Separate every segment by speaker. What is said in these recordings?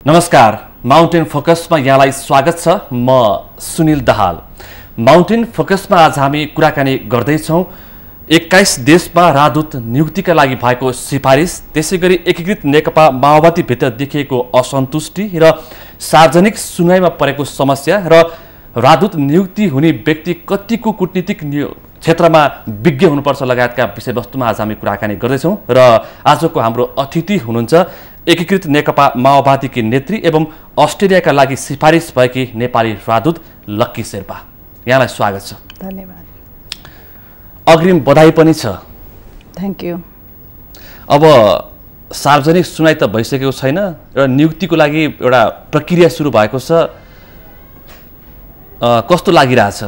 Speaker 1: नमस्कार, माउन्टेन फोकसमा यहाँलाई स्वागत छ। म सुनिल दाहाल। माउन्टेन फोकसमा आज हामी कुराकानी गर्दैछौँ 21 देशमा राजदूत नियुक्तिका लागि भएको सिफारिस, त्यसैगरी एकीकृत नेकपा माओवादी भित्र देखिएको असन्तुष्टि र सार्वजनिक सुनवाईमा परेको समस्या र राजदूत नियुक्ति हुने व्यक्ति कतिको कूटनीतिक क्षेत्रमा विज्ञ हुनुपर्छ लगायतका विषयवस्तुमा आज हामी कुराकानी गर्दैछौँ। र आजको हाम्रो अतिथि हुनुहुन्छ एकीकृत नेकपा माओवादीकी नेत्री एवं अस्ट्रेलियाका लागि सिफारिस भएकी नेपाली राजदूत लक्की शेर्पा। यहाँलाई स्वागत छ।
Speaker 2: धन्यवाद।
Speaker 1: अग्रिम बधाई पनि छ।
Speaker 2: Thank you.
Speaker 1: अब सार्वजनिक सुनाइ त भइसकेको छैन र नियुक्तिको लागि एउटा प्रक्रिया सुरु भएको छ। कस्तो लागिरहेछ?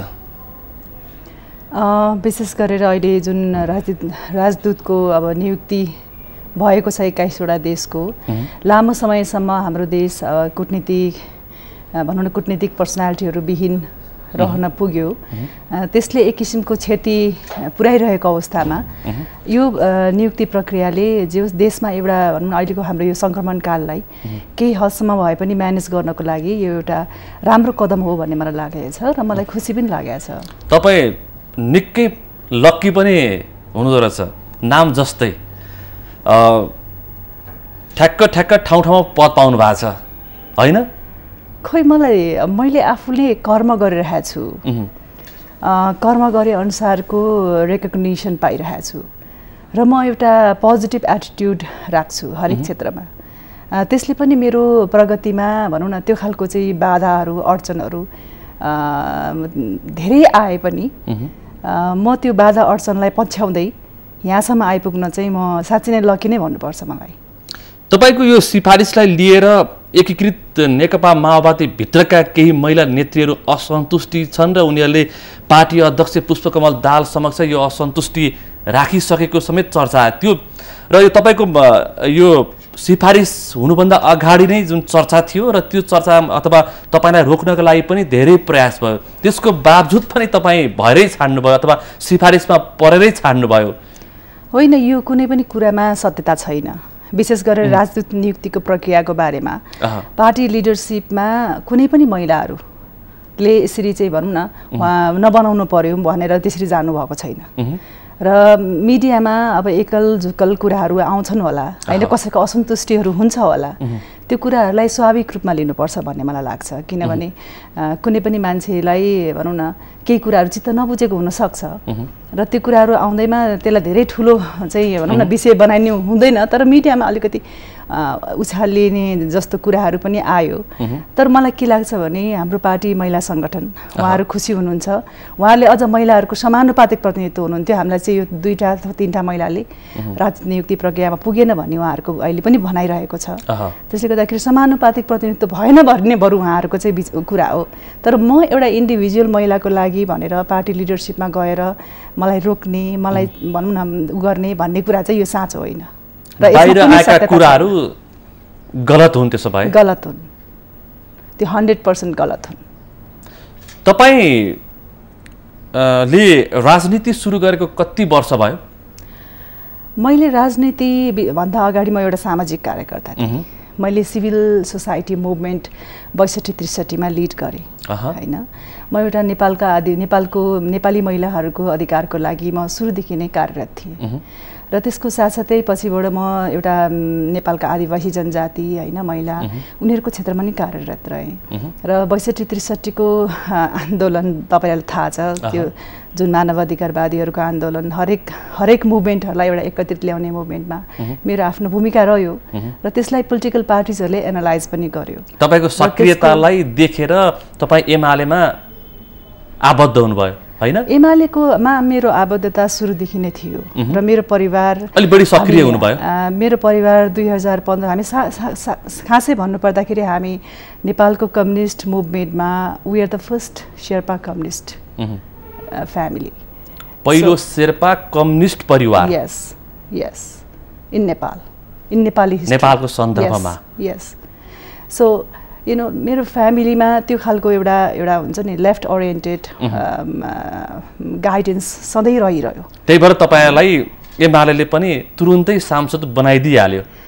Speaker 2: विशेष गरेर अहिले जुन राजदूतको अब नियुक्ति भएको छ 21वटा देशको, लामो समयसम्म हाम्रो देश कूटनीतिक भनौँ न कूटनीतिक पर्सनालिटीहरू विहीन रहन पुग्यो। त्यसले एक किसिमको क्षति पुर्याइरहेको अवस्थामा यो नियुक्ति प्रक्रियाले जो देशमा एउटा भनौँ न अहिलेको हाम्रो यो सङ्क्रमणकाललाई केही हदसम्म भए पनि म्यानेज गर्नको लागि यो एउटा राम्रो कदम हो भन्ने मलाई लागेको छ र मलाई खुसी पनि लागेको छ।
Speaker 1: तपाईँ निकै लक्की पनि हुनुहुँदो रहेछ, नाम जस्तै ठ्याक्क ठ्याक्क ठाउँ ठाउँमा पद पाउनु भएको छ होइन?
Speaker 2: खोइ मैले आफूले कर्म गरिरहेको छु, कर्म गरे अनुसारको रेकग्निसन पाइरहेको छु र म एउटा पोजिटिभ एटिट्युड राख्छु हरेक क्षेत्रमा। त्यसले पनि मेरो प्रगतिमा भनौँ न त्यो खालको चाहिँ बाधाहरू अडचनहरू धेरै आए पनि म त्यो बाधा अडचनलाई पछ्याउँदै यहाँसम्म आइपुग्न चाहिँ म साँच्चै नै लकी नै भन्नुपर्छ मलाई।
Speaker 1: तपाईको यो सिफारिसलाई लिएर एकीकृत नेकपा माओवादी भित्रका केही महिला नेत्रीहरू असन्तुष्टि छन् र उनीहरूले पार्टी अध्यक्ष पुष्पकमल दाहाल समक्ष यो असन्तुष्टि राखिसकेको समेत चर्चा थियो र यो तपाईको यो सिफारिस हुनुभन्दा अगाडि नै जुन चर्चा थियो र त्यो चर्चा अथवा तपाईँलाई रोक्नको लागि पनि धेरै प्रयास भयो, त्यसको बावजुद पनि तपाईँ भएरै छाड्नुभयो अथवा सिफारिसमा परेरै छाड्नुभयो?
Speaker 2: होइन, यो कुनै पनि कुरामा सत्यता छैन। विशेष गरेर राजदूत नियुक्तिको प्रक्रियाको बारेमा पार्टी लिडरसिपमा कुनै पनि महिलाहरूले यसरी चाहिँ भनौँ न नबनाउनु पर्यो भनेर त्यसरी जानुभएको छैन र मिडियामा अब एकल झुकल कुराहरू आउँछन् होला होइन, कसैको असन्तुष्टिहरू हुन्छ होला, त्यो कुराहरूलाई स्वाभाविक रूपमा लिनुपर्छ भन्ने मलाई लाग्छ। किनभने कुनै पनि मान्छेलाई भनौँ न केही कुराहरू चित्त नबुझेको हुनसक्छ र त्यो कुराहरू आउँदैमा त्यसलाई धेरै ठुलो चाहिँ भनौँ न विषय बनाइनु हुँदैन, तर मिडियामा अलिकति उछालिने जस्तो कुराहरू पनि आयो। तर मलाई के लाग्छ भने हाम्रो पार्टी महिला सङ्गठन उहाँहरू खुसी हुनुहुन्छ, उहाँले अझ महिलाहरूको समानुपातिक प्रतिनिधित्व हुनुहुन्थ्यो। हामीलाई चाहिँ यो 2टा अथवा 3टा महिलाले राजदूत नियुक्ति प्रक्रियामा पुगेन भन्ने उहाँहरूको अहिले पनि भनाइरहेको छ। त्यसले गर्दाखेरि समानुपातिक प्रतिनिधित्व भएन भन्ने बरु उहाँहरूको चाहिँ कुरा हो। तर म एउटा इन्डिभिजुअल महिलाको लागि भनेर पार्टी लिडरसिपमा गएर मलाई रोक्ने, मलाई भनौँ न गर्ने भन्ने कुरा चाहिँ यो साँचो होइन।
Speaker 1: बाहिर आएका कुराहरू गलत हुन्, त्यसो भए
Speaker 2: गलत हुन्, त्यो 100% गलत हुन्।
Speaker 1: तपाईँले राजनीति सुरु गरेको कति वर्ष भयो?
Speaker 2: मैले राजनीति भन्दा अगाडि म एउटा सामाजिक कार्यकर्ता थिएँ। मैले सिभिल सोसाइटी मुभमेन्ट 62-63 मा लिड गरेँ होइन। म एउटा नेपालको नेपाली महिलाहरूको अधिकारको लागि म सुरुदेखि नै कार्यरत थिएँ र त्यसको साथसाथै पछिबाट म एउटा नेपालका आदिवासी जनजाति होइन महिला उनीहरूको क्षेत्रमा नि कार्यरत रहेँ र 62-63 को आन्दोलन तपाईँलाई थाहा छ, त्यो जुन मानवाधिकारवादीहरूको आन्दोलन हरेक मुभमेन्टहरूलाई एउटा एकत्रित ल्याउने मुभमेन्टमा मेरो आफ्नो भूमिका रह्यो र त्यसलाई पोलिटिकल पार्टिजहरूले एनालाइज पनि गर्यो। तपाईँको
Speaker 1: सक्रियतालाई देखेर तपाईँ एमालेमा आबद्ध हुनुभयो होइन?
Speaker 2: एमालेकोमा मेरो आबद्धता सुरुदेखि नै थियो र मेरो परिवार
Speaker 1: अलि बढी सक्रिय हुनुभयो।
Speaker 2: मेरो परिवार 2015 हामी खासै भन्नुपर्दाखेरि हामी नेपालको कम्युनिस्ट मुभमेन्टमा we are the first Sherpa communist family,
Speaker 1: पहिलो शेर्पा कम्युनिस्ट परिवार।
Speaker 2: Yes yes, in Nepal, in Nepali history,
Speaker 1: नेपालको सन्दर्भमा।
Speaker 2: यस, सो यु नो मेरो फ्यामिलीमा त्यो खालको एउटा हुन्छ नि लेफ्ट ओरिएन्टेड गाइडेन्स सधैँ रहिरह्यो।
Speaker 1: त्यही भएर तपाईँलाई एमालेले पनि तुरुन्तै सांसद बनाइदिइहाल्यो।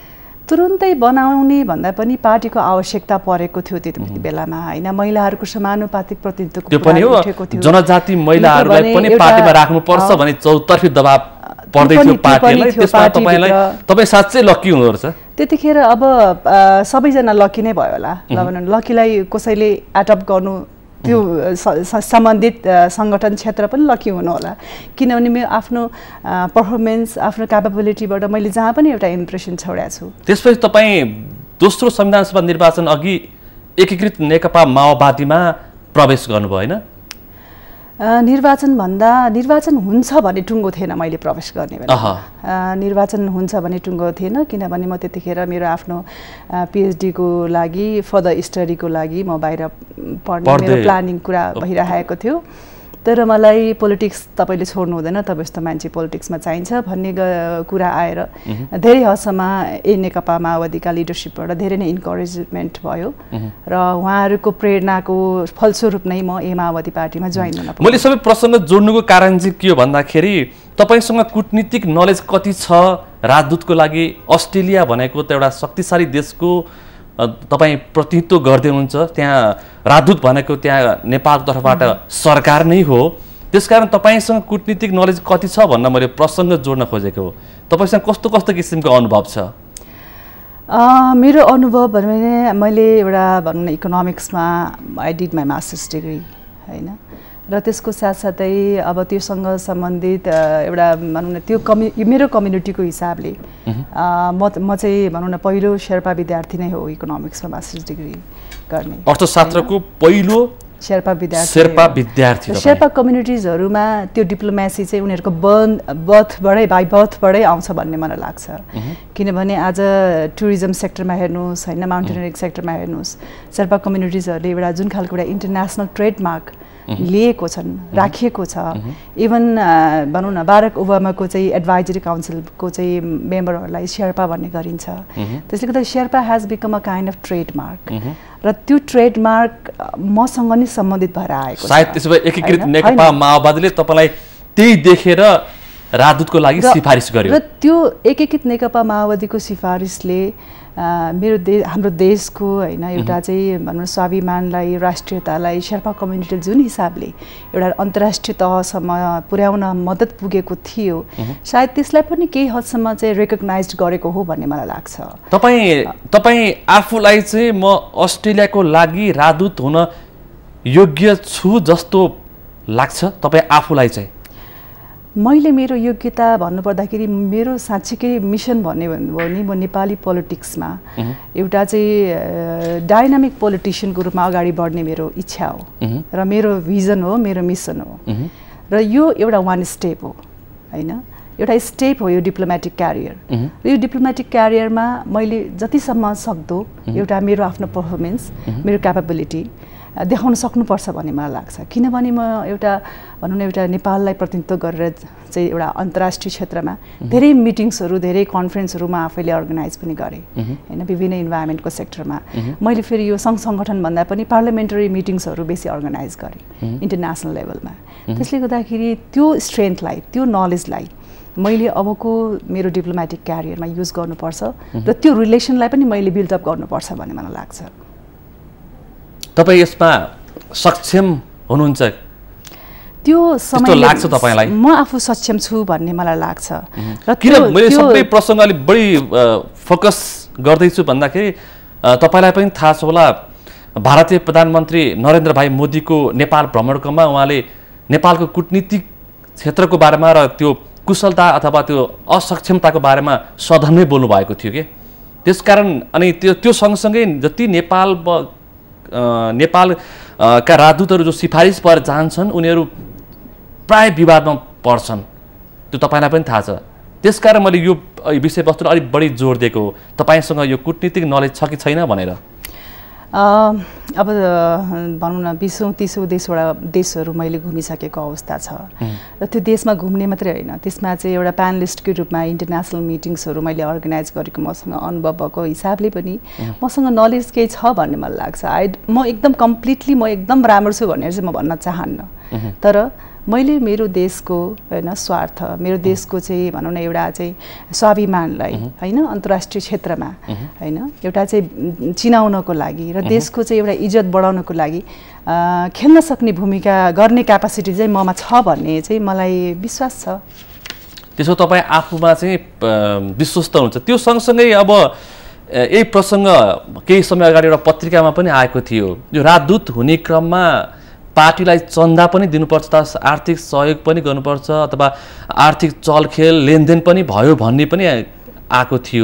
Speaker 2: तुरुन्तै बनाउने भन्दा पनि पार्टीको आवश्यकता परेको थियो त्यति बेलामा हैन महिलाहरूको समानुपातिक प्रतिनिधित्वको
Speaker 1: त्यो पनि हो जनजाति महिलाहरूलाई पनि पार्टीमा राख्नुपर्छ भन्ने चौतर्फी दबाब पर्दै थियो पार्टीलाई त्यसमा तपाई साच्चै लकी हुनुहुन्छ
Speaker 2: त्यतिखेर अब सबैजना लकी नै भयो होला लकीलाई कसैले एडप्ट गर्नु त्यो सम्बन्धित संगठन क्षेत्र पनि लकी हुनु होला किनभने मेरो आफ्नो परफर्मेन्स आफ्नो क्यापेबिलिटीबाट मैले जहाँ पनि एउटा इम्प्रेसन छोडेको छु
Speaker 1: त्यसपछि तपाई दोस्रो संविधान सभा निर्वाचन अघि एकीकृत नेकपा माओवादीमा प्रवेश गर्नुभयो हैन
Speaker 2: निर्वाचन हुन्छ भने टुङ्गो थिएन मैले प्रवेश गर्ने बेला निर्वाचन हुन्छ भने टुङ्गो थिएन किनभने म त्यतिखेर मेरो आफ्नो पीएचडी को लागि फर्दर स्टडीको लागि म बाहिर पढ्ने मेरो प्लानिङ कुरा भइरहेको थियो तर मलाई पोलिटिक्स तपाईले छोड्नु हुँदैन तपाईँ जस्तो मान्छे पोलिटिक्समा चाहिन्छ भन्ने कुरा आएर धेरै हदसम्म नेकपा माओवादीका लिडरसिपबाट धेरै नै इन्करेजमेन्ट भयो र उहाँहरूको प्रेरणाको फलस्वरूप नै म माओवादी पार्टीमा जोइन हुन
Speaker 1: मैले सबै प्रसङ्ग जोड्नुको कारण चाहिँ के हो भन्दाखेरि तपाईसँग कूटनीतिक नलेज कति छ राजदूतको लागि अस्ट्रेलिया भनेको त एउटा शक्तिशाली देशको तपाई प्रतिनिधित्व गर्दै हुनुहुन्छ त्यहाँ राजदूत भनेको त्यहाँ नेपालको तर्फबाट सरकार नै हो त्यसकारण तपाईसँग कूटनीतिक नलेज कति छ भन्न मैले प्रसङ्ग जोड्न खोजेको हो तपाईसँग कस्तो कस्तो किसिमको अनुभव छ
Speaker 2: मेरो अनुभव भने मैले एउटा भनौँ न इकोनोमिक्समा I did my masters degree हैन र त्यसको साथसाथै अब त्योसँग सम्बन्धित एउटा भनौँ न त्यो मेरो कम्युनिटीको हिसाबले म चाहिँ भनौँ न पहिलो शेर्पा विद्यार्थी नै हो इकोनोमिक्समा मास्टर्स डिग्री गर्ने
Speaker 1: अर्थशास्त्रको पहिलो शेर्पा विद्यार्थी
Speaker 2: शेर्पा कम्युनिटिजहरुमा त्यो डिप्लोमेसी चाहिँ उनीहरुको बाइ बर्थबाटै आउँछ भन्ने मलाई लाग्छ किनभने आज टुरिज्म सेक्टरमा हेर्नुस् हैन माउन्टेनियरिङ सेक्टरमा हेर्नुस् शेर्पा कम्युनिटिजहरुले एउटा जुन खालको एउटा इन्टरनेशनल ट्रेडमार्क लिएको छन् राखिएको छ इभन भनौँ न बाराक ओबामाको चाहिँ एडभाइजरी काउन्सिलको चाहिँ मेम्बरहरूलाई शेर्पा भन्ने गरिन्छ त्यसले गर्दा Sherpa has become a kind of trademark र त्यो ट्रेडमार्क मसँग नै सम्बन्धित भएर आएको छ
Speaker 1: सायद त्यसो भए एकीकृत नेकपा माओवादीले तपाईलाई त्यही देखेर राजदूतको लागि सिफारिस गर्यो
Speaker 2: र त्यो एकीकृत नेकपा माओवादीको सिफारिसले हाम्रो देशको हैन एउटा चाहिँ भनौँ स्वाभिमानलाई राष्ट्रियतालाई शेर्पा कम्युनिटीले जुन हिसाबले एउटा अन्तर्राष्ट्रिय तहसम्म पुर्याउन मद्दत पुगेको थियो सायद त्यसलाई पनि केही हदसम्म चाहिँ रेकग्नाइज्ड गरेको हो भन्ने मलाई लाग्छ
Speaker 1: तपाईँ आफूलाई चाहिँ म अस्ट्रेलियाको लागि राजदूत हुन योग्य छु जस्तो लाग्छ तपाईँ आफूलाई चाहिँ
Speaker 2: मैले मेरो योग्यता भन्नुपर्दाखेरि मेरो साँच्चीकै मिसन भन्ने भने म नेपाली पोलिटिक्समा एउटा चाहिँ डाइनामिक पोलिटिसियनको रूपमा अगाडि बढ्ने मेरो इच्छा हो र मेरो भिजन हो मेरो मिसन हो र यो एउटा वान स्टेप हो हैन एउटा स्टेप हो यो डिप्लोमेटिक क्यारियर र यो डिप्लोमेटिक क्यारियरमा मैले जतिसम्म सक्दो एउटा मेरो आफ्नो पर्फर्मेन्स मेरो क्यापेबिलिटी देखाउन सक्नुपर्छ भन्ने मलाई लाग्छ किनभने म एउटा भनौँ न एउटा नेपाललाई प्रतिनिधित्व गरेर चाहिँ एउटा अन्तर्राष्ट्रिय क्षेत्रमा धेरै मिटिङ्सहरू धेरै कन्फरेन्सहरूमा आफैले अर्गनाइज पनि गरेँ हैन विभिन्न इन्भाइरोमेन्टको सेक्टरमा मैले फेरि यो सङ्घ सङ्गठन भन्दा पनि पार्लियामेन्टरी मिटिङ्सहरू बेसी अर्गनाइज गरेँ इन्टरनेसनल लेभलमा त्यसले गर्दाखेरि त्यो स्ट्रेन्थलाई त्यो नलेजलाई मैले अबको मेरो डिप्लोमेटिक क्यारियरमा युज गर्नुपर्छ र त्यो रिलेसनलाई पनि मैले बिल्डअप गर्नुपर्छ भन्ने मलाई लाग्छ
Speaker 1: तपाई यसमा सक्षम हुनुहुन्छ
Speaker 2: त्यो समयले
Speaker 1: लाग्छ तपाईलाई
Speaker 2: म आफू सक्षम छु भन्ने मलाई लाग्छ
Speaker 1: र किन मैले सबै प्रसङ्ग अलि बढी फोकस गर्दै छु भन्दाखेरि तपाईलाई पनि थाहा छ होला भारतीय प्रधानमन्त्री नरेन्द्र भाइ मोदीको नेपाल भ्रमणकोमा उहाँले नेपालको कूटनीतिक क्षेत्रको बारेमा र त्यो कुशलता अथवा त्यो असक्षमताको बारेमा सधैँ बोल्नु भएको थियो के त्यसकारण अनि त्यो सँगसँगै जति नेपालका राजदूतहरू जो सिफारिस भएर जान्छन् उनीहरू प्राय विवादमा पर्छन् त्यो तपाईलाई पनि थाहा छ त्यसकारण मैले यो विषयवस्तुलाई अलिक बढी जोड दिएको हो तपाईसँग यो कूटनीतिक नलेज छ कि छैन भनेर
Speaker 2: अब भनौँ न 20-30 देशहरू मैले घुमिसकेको अवस्था छ र त्यो देशमा घुम्ने मात्रै होइन त्यसमा चाहिँ एउटा प्यानलिस्टको रूपमा इन्टरनेसनल मिटिङ्सहरू मैले अर्गनाइज गरेको मसँग अनुभव भएको हिसाबले पनि मसँग नलेज केही छ भन्ने मलाई लाग्छ म एकदम कम्प्लिटली म एकदम राम्रो छु भनेर चाहिँ म भन्न चाहन्न तर मैले मेरो देशको हैन स्वार्थ, मेरो देशको चाहिँ भनौँ न एउटा चाहिँ स्वाभिमानलाई हैन अन्तर्राष्ट्रिय क्षेत्रमा हैन एउटा चाहिँ चिनाउनको लागि र देशको चाहिँ एउटा इज्जत बढाउनको लागि खेल्न सक्ने भूमिका गर्ने क्यापासिटी चाहिँ ममा छ भन्ने चाहिँ मलाई विश्वास छ।
Speaker 1: त्यसो तपाईँ आफूमा चाहिँ विश्वस्त हुन्छ। त्यो सँगसँगै अब यही प्रसङ्ग केही समय अगाडि एउटा पत्रिकामा पनि आएको थियो, यो राजदूत हुने क्रममा पार्टीलाई चन्दा पनि दिनुपर्छ, आर्थिक सहयोग पनि गर्नुपर्छ अथवा आर्थिक चलखेल लेनदेन पनि भयो भन्ने पनि आएको थियो।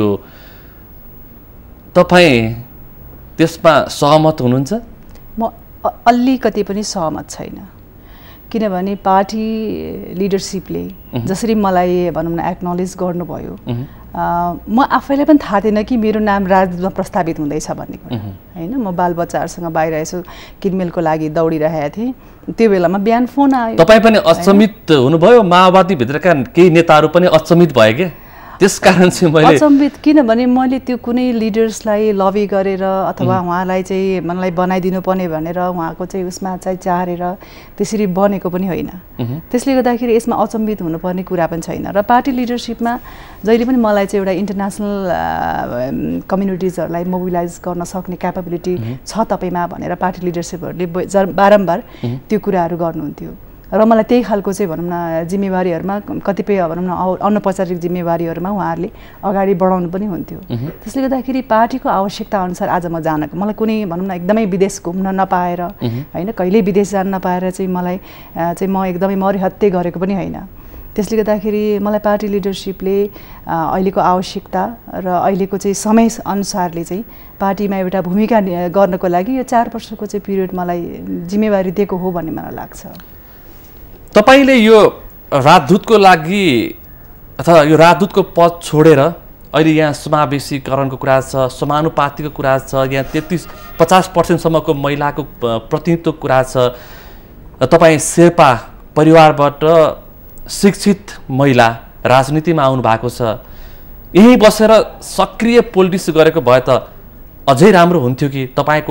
Speaker 1: तपाईँ त्यसमा सहमत हुनुहुन्छ?
Speaker 2: म अलिकति पनि सहमत छैन, किनभने पार्टी लिडरसिपले जसरी मलाई भनौँ न एक्नोलेज गर्नुभयो, म आफैलाई पनि थाहा थिएन कि मेरो नाम राजदूतमा प्रस्तावित हुँदैछ भन्ने कुरा हैन। म बालबच्चाहरूसँग बाहिर यसो किनमेलको लागि दौडिरहेको थिएँ, त्यो बेलामा बिहान फोन आयो।
Speaker 1: तपाईँ पनि अचम्मित हुनुभयो, माओवादीभित्रका केही नेताहरू पनि अचम्मित भयो क्या? त्यसकारण चाहिँ मैले
Speaker 2: अचम्बित, किनभने मैले त्यो कुनै लिडर्सलाई लबी गरेर अथवा उहाँलाई चाहिँ मलाई बनाइदिनु पर्ने भनेर उहाँको चाहिँ उसमा चाहिँ चाहेर त्यसरी बनेको पनि होइन। त्यसले गर्दाखेरि यसमा अचम्बित हुनुपर्ने कुरा पनि छैन। र पार्टी लिडरसिपमा जहिले पनि मलाई चाहिँ एउटा इन्टरनेसनल कम्युनिटिजहरूलाई मोबिलाइज गर्न सक्ने क्यापेबिलिटी छ तपाईँमा भनेर पार्टी लिडरसिपहरूले बारम्बार त्यो कुराहरू गर्नुहुन्थ्यो। र मलाई त्यही खालको चाहिँ भनौँ न जिम्मेवारीहरूमा कतिपय भनौँ न अनौपचारिक जिम्मेवारीहरूमा उहाँहरूले अगाडि बढाउनु पनि हुन्थ्यो। त्यसले गर्दाखेरि पार्टीको आवश्यकता अनुसार आज म जानको, मलाई कुनै भनौँ न एकदमै विदेश घुम्न नपाएर होइन, कहिल्यै विदेश जान नपाएर चाहिँ मलाई चाहिँ म एकदमै मरिहत्ते गरेको पनि होइन। त्यसले गर्दाखेरि मलाई पार्टी लिडरसिपले अहिलेको आवश्यकता र अहिलेको चाहिँ समय अनुसारले चाहिँ पार्टीमा एउटा भूमिका गर्नको लागि यो 4 वर्षको चाहिँ पिरियड मलाई जिम्मेवारी दिएको हो भन्ने मलाई लाग्छ।
Speaker 1: तपाईले यो राजदूतको लागि अथवा यो राजदूतको पद छोडेर अहिले यहाँ समावेशीकरणको कुरा छ, समानुपातिको कुरा छ, यहाँ 50% सम्मको महिलाको प्रतिनिधित्वको कुरा छ। तपाईँ शेर्पा परिवारबाट शिक्षित महिला राजनीतिमा आउनु भएको छ, यहीँ बसेर सक्रिय पोलिटिक्स गरेको भए त अझै राम्रो हुन्थ्यो कि तपाईँको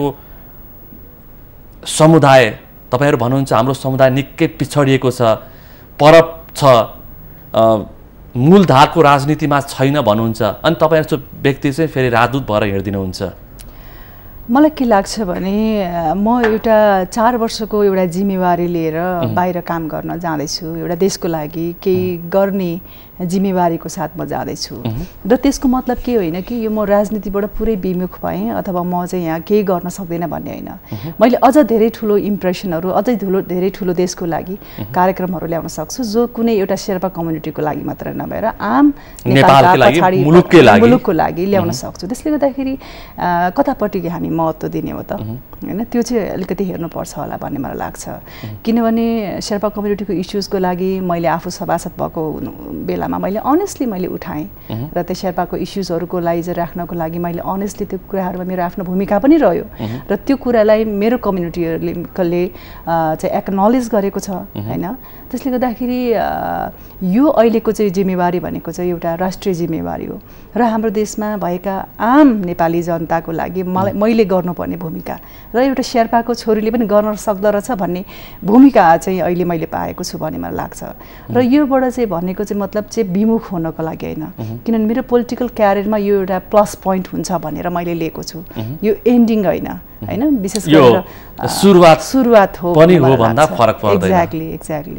Speaker 1: समुदाय, तपाईहरु भन्नुहुन्छ हाम्रो समुदाय निकै पिछडिएको छ, परप छ, मूलधारको राजनीतिमा छैन भन्नुहुन्छ, अनि तपाईहरु चाहिँ व्यक्ति चाहिँ फेरि राजदूत भएर हिँड्दिनुहुन्छ।
Speaker 2: मलाई के लाग्छ भने म एउटा 4 वर्षको एउटा जिम्मेवारी लिएर बाहिर काम गर्न जाँदैछु, एउटा देशको लागि केही गर्ने जिम्मेवारीको साथ म जाँदैछु र त्यसको मतलब के होइन कि यो म राजनीतिबाट पुरै विमुख भएँ अथवा म चाहिँ यहाँ केही गर्न सक्दैन भन्ने होइन। मैले अझ धेरै ठुलो इम्प्रेसनहरू, अझै धेरै ठुलो देशको लागि कार्यक्रमहरू ल्याउन सक्छु, जो कुनै एउटा शेर्पा कम्युनिटीको लागि मात्र नभएर आम नेपालका पछाडि मुलुकको लागि ल्याउन सक्छु। त्यसले गर्दाखेरि कतापट्टि हामी महत्त्व दिने हो त हैन, त्यो चाहिँ अलिकति हेर्नुपर्छ होला भन्ने मलाई लाग्छ। किनभने शेर्पा कम्युनिटीको इस्युजको लागि मैले आफू सभासद भएको बेलामा मैले अनेस्टली मैले उठाएँ र त्यो शेर्पाको इस्युजहरूको लागि राख्नको लागि मैले अनेस्टली त्यो कुराहरूमा मेरो आफ्नो भूमिका पनि रह्यो र त्यो कुरालाई मेरो कम्युनिटीले चाहिँ एक्नोलेज गरेको छ हैन। त्यसले गर्दाखेरि यो अहिलेको चाहिँ जिम्मेवारी भनेको चाहिँ एउटा राष्ट्रिय जिम्मेवारी हो र हाम्रो देशमा भएका आम नेपाली जनताको लागि मैले गर्नुपर्ने भूमिका र एउटा शेर्पाको छोरीले पनि गर्न सक्दो रहेछ भन्ने भूमिका चाहिँ अहिले मैले पाएको छु भन्ने मलाई लाग्छ। र योबाट चाहिँ भनेको चाहिँ मतलब चाहिँ विमुख हुनको लागि होइन, किनभने मेरो पोलिटिकल क्यारियरमा यो एउटा प्लस पोइन्ट हुन्छ भनेर मैले लिएको छु, यो एन्डिङ होइन हैन, विशेष गरेर सुरुवात हो
Speaker 1: पनि हो भन्दा फरक पर्दैन।
Speaker 2: एक्ज्याक्टली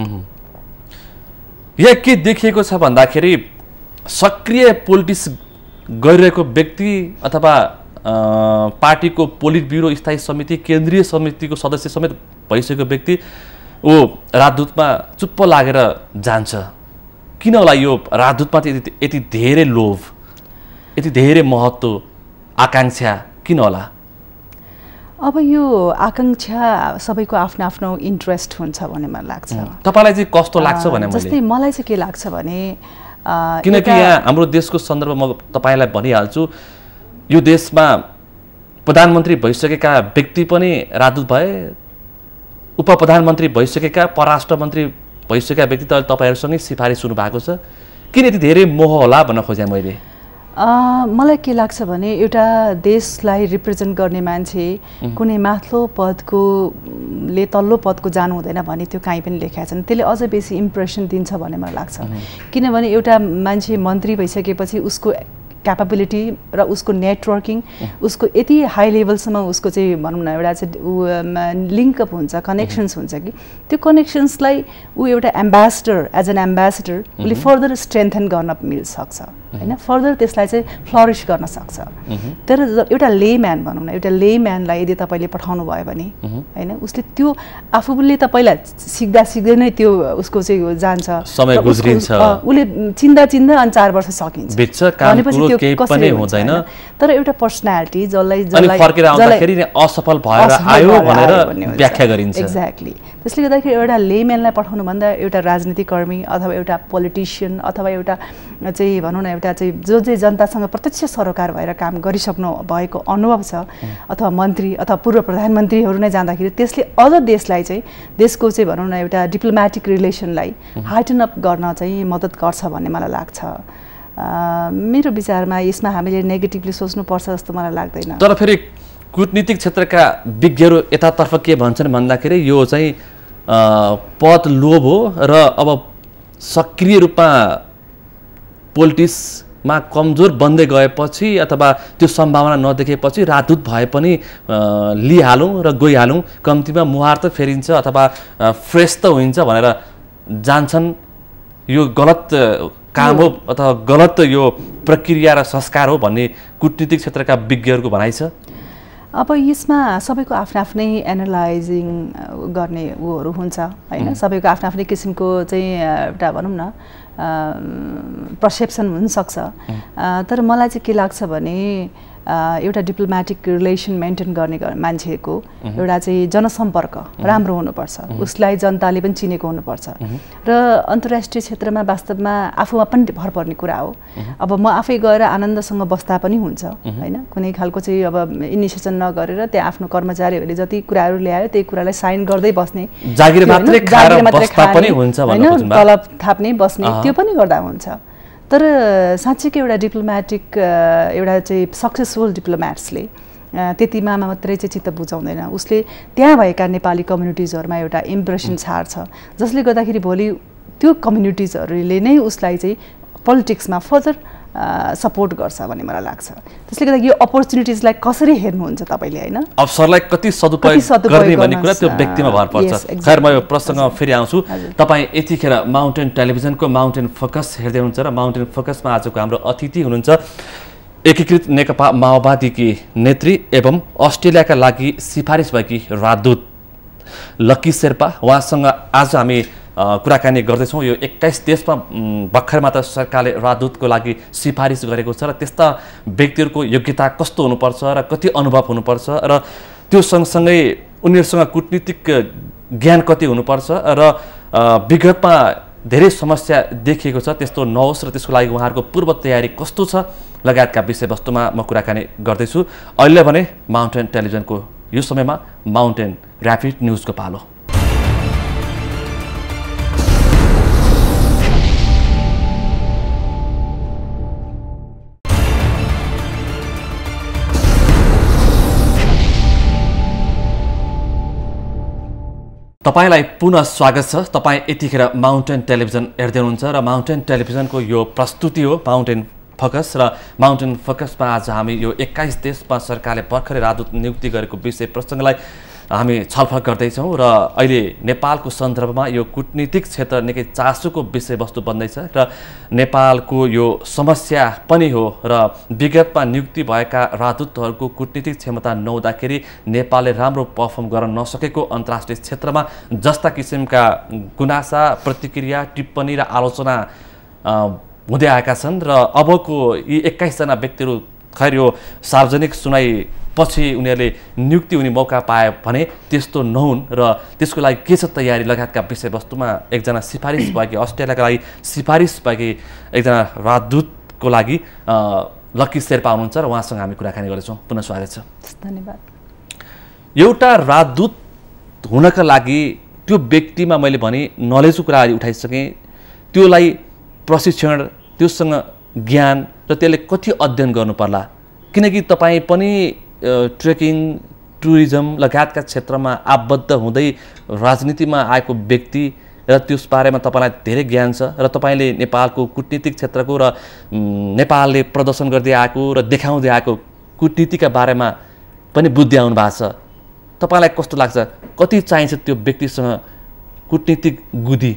Speaker 1: यहाँ के देखिएको छ भन्दाखेरि सक्रिय पोलिटिक्स गरिरहेको व्यक्ति अथवा पार्टीको पोलिट ब्युरो स्थायी समिति केन्द्रीय समितिको सदस्य समेत भइसकेको व्यक्ति ओ राजदूतमा चुप्प लागेर जान्छ। किन होला यो राजदूतमा यति धेरै लोभ, यति धेरै महत्त्व, आकांक्षा किन होला?
Speaker 2: अब यो आकांक्षा सबैको आफ्नो आफ्नो इन्ट्रेस्ट हुन्छ भन्ने मलाई लाग्छ।
Speaker 1: तपाईलाई चाहिँ कस्तो लाग्छ भने मैले
Speaker 2: जस्तै मलाई चाहिँ के लाग्छ भने
Speaker 1: किनकि यहाँ हाम्रो देशको सन्दर्भमा म तपाईलाई भनिहाल्छु, यो देशमा प्रधानमन्त्री भइसकेका व्यक्ति पनि राजदूत भए, उप प्रधानमन्त्री भइसकेका, परराष्ट्र मन्त्री भइसकेका व्यक्ति त तपाईहरुसँगै सिफारिस हुनु भएको छ। किन यति धेरै मोह होला भन्न खोजेँ मैले?
Speaker 2: मलाई के लाग्छ भने एउटा देशलाई रिप्रेजेन्ट गर्ने मान्छे कुनै माथिल्लो पदको ले तल्लो पदको जानु हुँदैन भने त्यो कहीँ पनि लेखेका छन्। त्यसले अझ बेसी इम्प्रेसन दिन्छ भन्ने मलाई लाग्छ। किनभने एउटा मान्छे मन्त्री भइसकेपछि उसको क्यापेबिलिटी र उसको नेटवर्किङ उसको यति हाई लेभलसम्म उसको चाहिँ भनौँ न एउटा चाहिँ लिङ्कअप हुन्छ, कनेक्सन्स हुन्छ कि त्यो कनेक्सन्सलाई ऊ एउटा एम्बेसडर एज एन एम्बेसडर उसले फर्दर स्ट्रेन्थन गर्न मिल्छ होइन, फर्दर त्यसलाई चाहिँ फ्लरिस गर्न सक्छ। तर एउटा लेम्यान भनौँ न, एउटा लेम्यानलाई यदि तपाईँले पठाउनु भयो भने होइन उसले त्यो आफूले त पहिला सिक्दै नै त्यो उसको चाहिँ जान्छ,
Speaker 1: समय गुज्रिन्छ,
Speaker 2: उसले चिन्दा अनि 4 वर्ष सकिन्छ भनेपछि त्यो
Speaker 1: कसरी हुँदैन।
Speaker 2: तर एउटा पर्सनालिटी जसलाई
Speaker 1: फर्केर आउँदाखेरि असफल भएर आयो भनेर व्याख्या गरिन्छ।
Speaker 2: एक्ज्याक्टली। त्यसले गर्दाखेरि एउटा लेम्यानलाई पठाउनु भन्दा एउटा राजनीतिक कर्मी अथवा एउटा पोलिटिसियन अथवा एउटा चाहिँ भनौँ न एउटा चाहिँ जो चाहिँ जनतासँग प्रत्यक्ष सरोकार भएर काम गरिसक्नु भएको अनुभव छ अथवा मन्त्री अथवा पूर्व प्रधानमन्त्रीहरू नै जाँदाखेरि त्यसले अझ देशलाई चाहिँ देशको चाहिँ भनौँ न एउटा डिप्लोमेटिक रिलेसनलाई हाइटन अप गर्न चाहिँ मद्दत गर्छ भन्ने मलाई लाग्छ। मेरो विचारमा यसमा हामीले नेगेटिभली सोच्नुपर्छ जस्तो मलाई लाग्दैन।
Speaker 1: तर फेरि कूटनीतिक क्षेत्रका विज्ञहरू यतातर्फ के भन्छन् भन्दाखेरि यो चाहिँ पद लोभ हो र अब सक्रिय रूपमा पोलिटिक्समा कमजोर बन्दै गएपछि अथवा त्यो सम्भावना नदेखेपछि राजदूत भए पनि लिइहालौँ र गइहालौँ, कम्तीमा मुहार त फेरिन्छ अथवा फ्रेस त हुन्छ भनेर जान्छन्। यो गलत काम हो अथवा गलत यो प्रक्रिया र संस्कार हो भन्ने कूटनीतिक क्षेत्रका विज्ञहरूको भनाइ छ।
Speaker 2: अब यसमा सबैको आफ्नो आफ्नै एनालाइजिङ गर्ने उहरू हुन्छ होइन, सबैको आफ्नो आफ्नै किसिमको चाहिँ एउटा भनौँ न पर्सेप्सन हुनसक्छ। तर मलाई चाहिँ के लाग्छ भने एउटा डिप्लोमेटिक रिलेसन मेन्टेन गर्ने मान्छेको एउटा चाहिँ जनसम्पर्क राम्रो हुनुपर्छ, उसलाई जनताले पनि चिनेको हुनुपर्छ र अन्तर्राष्ट्रिय क्षेत्रमा वास्तवमा आफूमा पनि भर पर्ने कुरा हो। अब म आफै गएर आनन्दसँग बस्दा पनि हुन्छ होइन, कुनै खालको चाहिँ अब इनिसिएसन नगरेर त्यहाँ आफ्नो कर्मचारीहरूले जति कुराहरू ल्यायो त्यही कुरालाई साइन गर्दै बस्ने,
Speaker 1: जागिर मात्रै खाएर बस्दा पनि हुन्छ
Speaker 2: होइन, तलब थाप्ने बस्ने त्यो पनि गर्दा हुन्छ। तर साँच्चैकै एउटा डिप्लोमेटिक एउटा चाहिँ सक्सेसफुल डिप्लोमेट्सले त्यतिमा मात्रै चाहिँ चित्त बुझाउँदैन, उसले त्यहाँ भएका नेपाली कम्युनिटिजहरूमा एउटा इम्प्रेसन छाड्छ जसले गर्दाखेरि भोलि त्यो कम्युनिटिजहरूले नै उसलाई चाहिँ पोलिटिक्समा फर्दर सपोर्ट गर्छ भन्ने मलाई लाग्छ। त्यसले गर्दा यो अपर्च्युनिटिजलाई कसरी हेर्नुहुन्छ तपाईँले होइन,
Speaker 1: अवसरलाई कति सदुपयोग गर्ने भन्ने कुरा त्यो व्यक्तिमा भर पर्छ। खैर म यो प्रसङ्गमा फेरि आउँछु। तपाईँ यतिखेर माउन्टेन टेलिभिजनको माउन्टेन फोकस हेर्दै हुनुहुन्छ र माउन्टेन फोकसमा आजको हाम्रो अतिथि हुनुहुन्छ एकीकृत नेकपा माओवादीकी नेत्री एवं अस्ट्रेलियाका लागि सिफारिस भएकी राजदूत लक्की शेर्पा। उहाँसँग आज हामी कुराकानी गर्दैछौँ। यो 21 देशमा भर्खर मात्र सरकारले राजदूतको लागि सिफारिस गरेको छ र त्यस्ता व्यक्तिहरूको योग्यता कस्तो हुनुपर्छ र कति अनुभव हुनुपर्छ र त्यो सँगसँगै उनीहरूसँग कूटनीतिक ज्ञान कति हुनुपर्छ र विगतमा धेरै समस्या देखिएको छ त्यस्तो नहोस् र त्यसको लागि उहाँहरूको पूर्व तयारी कस्तो छ लगायतका विषयवस्तुमा म कुराकानी गर्दैछु। अहिले भने माउन्टेन टेलिभिजनको यो समयमा माउन्टेन ऱ्यापिड न्युजको पालो। तपाईलाई पुनः स्वागत छ। तपाईँ यतिखेर माउन्टेन टेलिभिजन हेर्दै हुनुहुन्छ र माउन्टेन टेलिभिजनको यो प्रस्तुति हो माउन्टेन फोकस र माउन्टेन फोकसमा आज हामी यो 21 देशमा सरकारले भर्खरै राजदूत नियुक्ति गरेको विषय प्रसङ्गलाई हामी छलफल गर्दैछौँ र अहिले नेपालको सन्दर्भमा यो कूटनीतिक क्षेत्र निकै चासोको विषयवस्तु बन्दैछ र नेपालको यो समस्या पनि हो र विगतमा नियुक्ति भएका राजदूतहरूको कूटनीतिक क्षमता नहुँदाखेरि नेपालले राम्रो पर्फर्म गर्न नसकेको अन्तर्राष्ट्रिय क्षेत्रमा जस्ता किसिमका गुनासा प्रतिक्रिया टिप्पणी र आलोचना हुँदै आएका छन् र अबको यी 21 जना व्यक्तिहरू खैर यो सार्वजनिक सुनाइ पछि उनीहरूले नियुक्ति हुने मौका पाए भने त्यस्तो नहुन् र त्यसको लागि के छ तयारी लगायतका विषयवस्तुमा एकजना सिफारिस भएकी अस्ट्रेलियाका लागि सिफारिस भएकी एकजना राजदूतको लागि लक्की शेर्पा हुनुहुन्छ र उहाँसँग हामी कुराकानी गर्दैछौँ। पुनः स्वागत छ।
Speaker 2: धन्यवाद।
Speaker 1: एउटा राजदूत हुनका लागि त्यो व्यक्तिमा मैले भने नलेजको कुरा उठाइसकेँ, त्योलाई प्रशिक्षण त्योसँग ज्ञान र त्यसले कति अध्ययन गर्नु पर्ला किनकि तपाईँ पनि ट्रेकिङ टुरिज्म लगायतका क्षेत्रमा आबद्ध हुँदै राजनीतिमा आएको व्यक्ति र त्यस बारेमा तपाईँलाई धेरै ज्ञान छ र तपाईँले नेपालको कूटनीतिक क्षेत्रको र नेपालले प्रदर्शन गर्दै आएको र देखाउँदै आएको कूटनीतिका बारेमा पनि बुझ्दै आउनु भएको छ तपाईँलाई कस्तो लाग्छ कति चाहिन्छ त्यो व्यक्तिसँग कूटनीतिक गुदी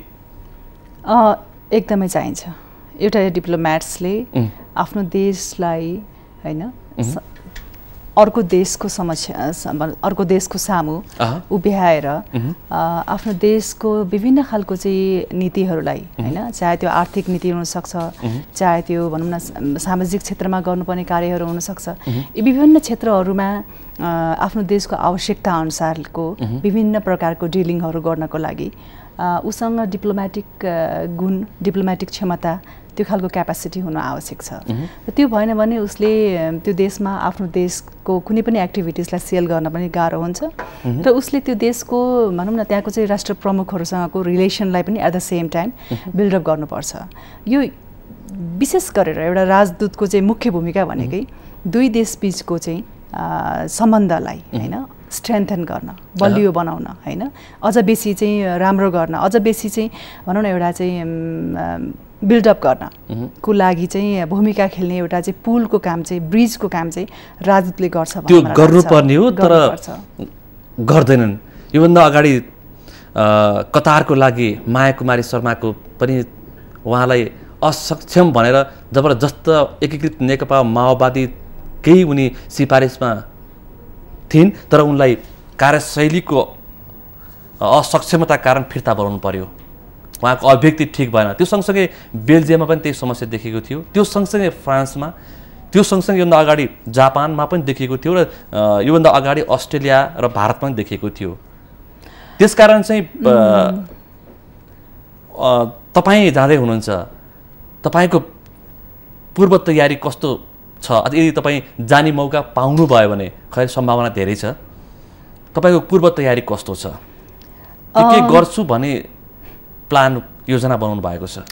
Speaker 2: एकदमै चाहिन्छ एउटा डिप्लोम्याट्सले आफ्नो देशलाई हैन अर्को देशको समस्या अर्को देशको सामु उभ्याएर आफ्नो देशको विभिन्न खालको चाहिँ नीतिहरूलाई हैन चाहे त्यो आर्थिक नीति हुन सक्छ चाहे त्यो भनौं न सामाजिक क्षेत्रमा गर्नुपर्ने कार्यहरू हुन सक्छ यी विभिन्न क्षेत्रहरूमा आफ्नो देशको आवश्यकता अनुसारको विभिन्न प्रकारको डिलिङहरू गर्नको लागि उसँग डिप्लोमेटिक गुण डिप्लोमेटिक क्षमता त्यो खालको क्यापासिटी हुन आवश्यक छ र त्यो भएन भने उसले त्यो देशमा आफ्नो देशको कुनै पनि एक्टिभिटिजलाई सेल गर्न पनि गाह्रो हुन्छ र उसले त्यो देशको भनौं न त्यहाँको चाहिँ राष्ट्र प्रमुखहरूसँगको रिलेसनलाई पनि at the same time build up गर्नुपर्छ यो विशेष गरेर एउटा राजदूतको चाहिँ मुख्य भूमिका भनेकै दुई देशबीचको चाहिँ सम्बन्धलाई हैन स्ट्रेन्थन गर्न बलियो बनाउन हैन अझ बेसी चाहिँ राम्रो गर्न अझ बेसी चाहिँ भनौं न एउटा चाहिँ बिल्डअप गर्न को लागि चाहिँ भूमिका खेल्ने एउटा चाहिँ पुलको काम चाहिँ ब्रिजको काम चाहिँ राजदूतले गर्छ
Speaker 1: त्यो गर्नुपर्ने हो तर गर्दैनन् योभन्दा अगाडि कतारको लागि माया कुमारी शर्माको पनि उहाँलाई असक्षम भनेर जबरजस्त एकीकृत नेकपा माओवादी केही उनी सिफारिसमा थिइन् तर उनलाई कार्यशैलीको असक्षमता कारण फिर्ता बोलाउनु पर्यो उहाँको अभिव्यक्ति ठिक भएन त्यो सँगसँगै बेल्जियममा पनि त्यही समस्या देखेको थियो त्यो सँगसँगै फ्रान्समा त्यो सँगसँगै योभन्दा अगाडि जापानमा पनि देखिएको थियो र योभन्दा अगाडि अस्ट्रेलिया र भारतमा पनि देखिएको थियो त्यसकारण चाहिँ तपाईँ जाँदै हुनुहुन्छ तपाईँको पूर्व तयारी कस्तो छ यदि तपाईँ जाने मौका पाउनुभयो भने खै सम्भावना धेरै छ तपाईँको पूर्व तयारी कस्तो छ के गर्छु भने प्लान योजना बनाउनु भएको छ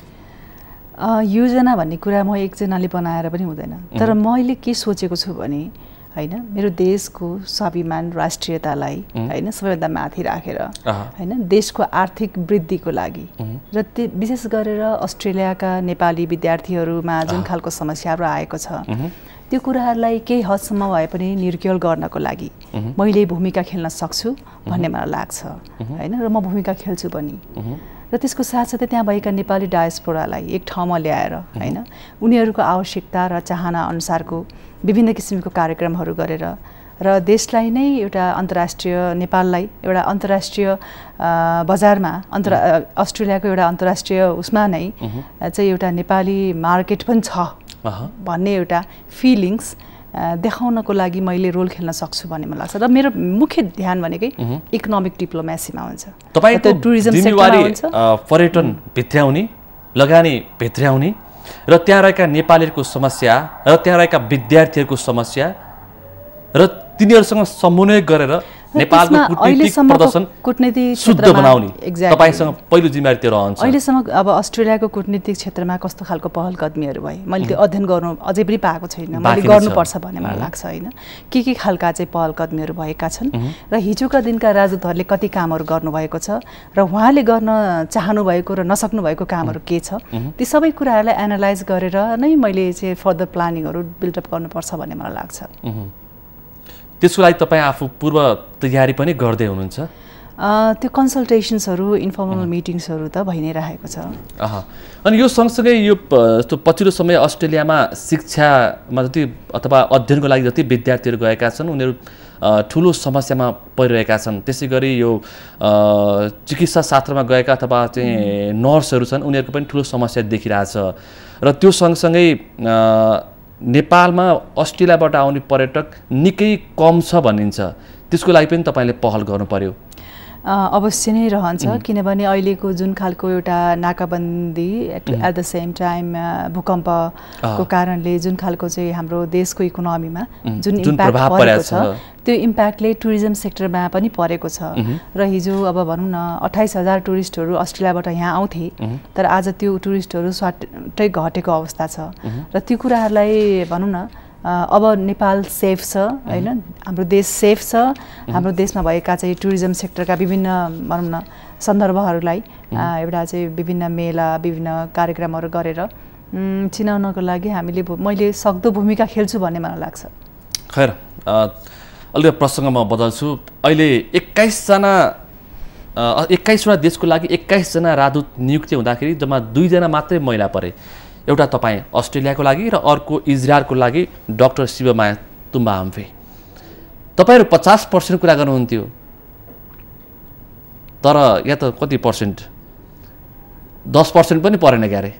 Speaker 2: योजना भन्ने कुरा म एकजनाले बनाएर पनि हुँदैन तर मैले के सोचेको छु भने हैन मेरो देशको स्वाभिमान राष्ट्रियतालाई हैन सबैभन्दा माथि राखेर हैन देशको आर्थिक वृद्धिको लागि र विशेष गरेर अस्ट्रेलियाका नेपाली विद्यार्थीहरूमा जुन खालको समस्याहरू आएको छ त्यो कुराहरूलाई केही हदसम्म भए पनि निर्क्युल गर्नको लागि मैले भूमिका खेल्न सक्छु भन्ने मलाई लाग्छ हैन र म भूमिका खेल्छु पनि र त्यसको साथसाथै त्यहाँ भएका नेपाली डायस्पोरालाई एक ठाउँमा ल्याएर हैन उनीहरूको आवश्यकता र चाहना अनुसारको विभिन्न किसिमको कार्यक्रमहरू गरेर र देशलाई नै एउटा अन्तर्राष्ट्रिय नेपाललाई एउटा अन्तर्राष्ट्रिय बजारमा अस्ट्रेलियाको एउटा अन्तर्राष्ट्रिय उसमा नै चाहिँ एउटा नेपाली मार्केट पनि छ भन्ने एउटा फिलिङ्स देखाउनको लागि मैले रोल खेल्न सक्छु भन्ने मलाई लाग्छ र मेरो मुख्य ध्यान भनेकै इकोनोमिक डिप्लोमेसीमा हुन्छ
Speaker 1: तपाईको टुरिज्म सेक्टरमा हुन्छ पर्यटन भित्र्याउने लगानी भित्र्याउने र त्यहाँ रहेका नेपालीहरूको समस्या र त्यहाँ रहेका विद्यार्थीहरूको समस्या र तिनीहरूसँग समन्वय गरेर नेपालको कूटनीतिक प्रदर्शन शुद्ध बनाउने तपाईसँग पहिलो जिम्मेवारी त्यो रहन्छ
Speaker 2: अहिलेसम्म अब अस्ट्रेलियाको कूटनीतिक क्षेत्रमा कस्तो खालको पहल कदमीहरू भए मैले त्यो अध्ययन गर्नु अझै पनि पाएको छैन मैले गर्नुपर्छ भन्ने मलाई लाग्छ हैन के खालका चाहिँ पहल कदमीहरू भएका छन् र हिजोका दिनका राजदूतहरूले कति कामहरू गर्नुभएको छ र उहाँले गर्न चाहनु भएको र नसक्नु भएको कामहरू के छ ती सबै कुराहरूलाई एनालाइज गरेर नै मैले चाहिँ फर्दर प्लानिङहरू बिल्डअप गर्नुपर्छ भन्ने मलाई लाग्छ
Speaker 1: त्यसको लागि तपाईँ आफू पूर्व तयारी पनि गर्दै हुनुहुन्छ
Speaker 2: त्यो कन्सल्टेसन्सहरू इन्फर्मल मिटिङ्सहरू त भइ नै रहेको छ
Speaker 1: अनि यो सँगसँगै यो यस्तो पछिल्लो समय अस्ट्रेलियामा शिक्षामा जति अथवा अध्ययनको लागि जति विद्यार्थीहरू गएका छन् उनीहरू ठुलो समस्यामा परिरहेका छन् त्यसै गरी यो चिकित्सा शास्त्रमा गएका अथवा चाहिँ नर्सहरू छन् उनीहरूको पनि ठुलो समस्या देखिरहेछ र त्यो सँगसँगै नेपालमा अस्ट्रेलियाबाट आउने पर्यटक निकै कम छ भनिन्छ त्यसको लागि पनि तपाईले पहल गर्नु पर्यो
Speaker 2: अवश्य नै रहन्छ किनभने अहिलेको जुन खालको एउटा नाकाबन्दी एट द सेम टाइम भूकम्पको कारणले जुन खालको चाहिँ हाम्रो देशको इकोनोमीमा जुन इम्प्याक्ट परेको छ त्यो इम्प्याक्टले टुरिज्म सेक्टरमा पनि परेको छ र हिजो अब भनौँ न 28,000 टुरिस्टहरू अस्ट्रेलियाबाट यहाँ आउँथे तर आज त्यो टुरिस्टहरू स्वाटै घटेको अवस्था छ र त्यो कुराहरूलाई भनौँ न अब नेपाल सेफ छ हैन हाम्रो देश सेफ छ हाम्रो देशमा भएका चाहिँ टुरिज्म सेक्टरका विभिन्न भनौँ न सन्दर्भहरूलाई एउटा चाहिँ विभिन्न मेला विभिन्न कार्यक्रमहरू गरेर चिनाउनको लागि हामीले मैले सक्दो भूमिका खेल्छु भन्ने मलाई लाग्छ।
Speaker 1: खैर अलिकति प्रसङ्ग म बदल्छु। अहिले 21वटा देशको लागि 21 जना राजदूत नियुक्ति हुँदाखेरि जम्मा 2 जना मात्रै महिला परे। एउटा तपाईँ अस्ट्रेलियाको लागि र अर्को इजरायलको लागि डाक्टर शिवमाया तुम्बाहाम्फे। तपाईँहरू 50% कुरा गर्नुहुन्थ्यो तर या त कति पर्सेन्ट 10% पनि परेन क्यारे।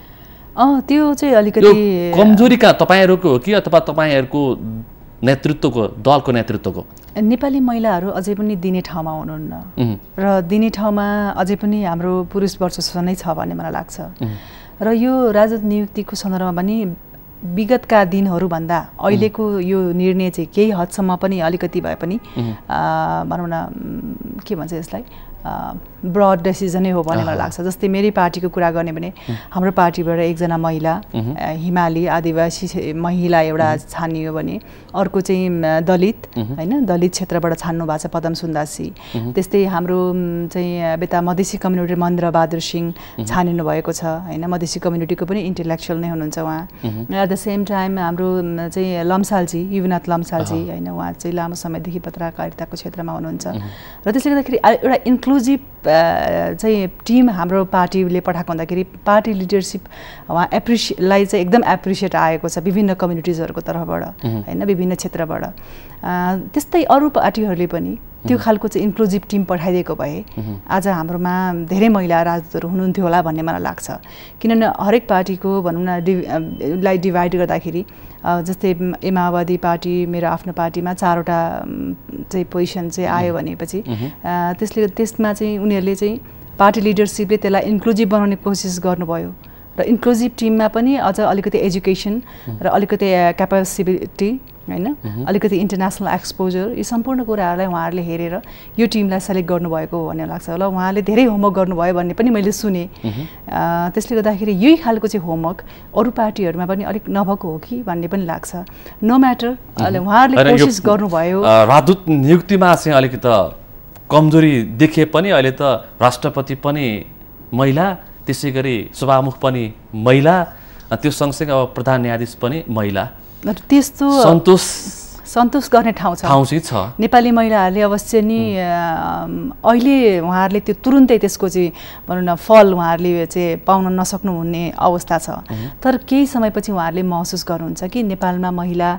Speaker 2: त्यो चाहिँ अलिकति
Speaker 1: कमजोरी कहाँ तपाईँहरूको हो कि अथवा तपाईँहरूको नेतृत्वको दलको नेतृत्वको?
Speaker 2: नेपाली महिलाहरू अझै पनि दिने ठाउँमा हुनुहुन्न र दिने ठाउँमा अझै पनि हाम्रो पुरुष वर्चस्व नै छ भन्ने मलाई लाग्छ र यो राजदूत नियुक्तिको सन्दर्भमा पनि विगतका दिनहरूभन्दा अहिलेको यो निर्णय चाहिँ केही हदसम्म पनि अलिकति भए पनि भनौँ न के भन्छ यसलाई ब्रड डिसिजनै हो भन्ने मलाई लाग्छ। जस्तै मेरै पार्टीको कुरा गर्ने भने हाम्रो पार्टीबाट एकजना महिला हिमाली आदिवासी महिला एउटा छानियो भने अर्को चाहिँ दलित हैन दलित क्षेत्रबाट छान्नु भएको छ पदम सुन्दासी। त्यस्तै हाम्रो चाहिँ बेता मधेसी कम्युनिटी महेन्द्र बहादुर सिंह छानिनु भएको छ हैन मधेसी कम्युनिटीको पनि इन्टेलेक्चुअल नै हुनुहुन्छ उहाँ। एट द सेम टाइम हाम्रो चाहिँ लम्सालजी युवनाथ लम्सालजी हैन उहाँ चाहिँ लामो समयदेखि पत्रकारिताको क्षेत्रमा हुनुहुन्छ र त्यसले गर्दाखेरि एउटा इन्क्लुजिभ चाहिँ टिम हाम्रो पार्टीले पठाएको हुँदाखेरि पार्टी लिडरसिप उहाँ लाई चाहिँ एकदम एप्रिसिएट आएको छ विभिन्न कम्युनिटिजहरूको तर्फबाट हैन विभिन्न क्षेत्रबाट। त्यस्तै अरू पार्टीहरूले पनि त्यो खालको चाहिँ इन्क्लुजिभ टिम पठाइदिएको भए आज हाम्रोमा धेरै महिला राजदूतहरू हुनुहुन्थ्यो होला भन्ने मलाई लाग्छ। किनभने हरेक पार्टीको भनौँ न लाई डिभाइड गर्दाखेरि जस्तै माओवादी पार्टी मेरो आफ्नो पार्टीमा 4वटा चाहिँ पोजिसन चाहिँ आयो भनेपछि त्यसमा चाहिँ उनीहरूले चाहिँ पार्टी लिडरसिपले त्यसलाई इन्क्लुजिभ बनाउने कोसिस गर्नुभयो र इन्क्लुजिभ टिममा पनि अझ अलिकति एजुकेसन र अलिकति क्यापेसिटी हैन अलिकति इन्टरनेसनल एक्सपोजर यी सम्पूर्ण कुराहरूलाई उहाँहरूले हेरेर यो टिमलाई सेलेक्ट गर्नुभएको हो भन्ने लाग्छ होला। उहाँले धेरै होमवर्क गर्नुभयो भन्ने पनि मैले सुने। त्यसले गर्दाखेरि यही खालको चाहिँ होमवर्क अरू पार्टीहरूमा पनि अलिक नभएको हो कि भन्ने पनि लाग्छ। नो म्याटर उहाँहरूले कोसिस गर्नुभयो।
Speaker 1: राजदूत नियुक्तिमा चाहिँ अलिकति कमजोरी देखिए पनि अहिले त राष्ट्रपति पनि महिला त्यसै गरी सभामुख पनि महिला त्यो सँगसँगै अब प्रधान न्यायाधीश पनि महिला।
Speaker 2: त्यस्तो सन्तोष गर्ने ठाउँ
Speaker 1: चाहिँ छ।
Speaker 2: नेपाली महिलाहरूले अवश्य नि अहिले उहाँहरूले त्यो तुरुन्तै त्यसको चाहिँ भनौँ न फल उहाँहरूले चाहिँ पाउन नसक्नु हुने अवस्था छ। तर केही समयपछि उहाँहरूले महसुस गर्नुहुन्छ कि नेपालमा महिला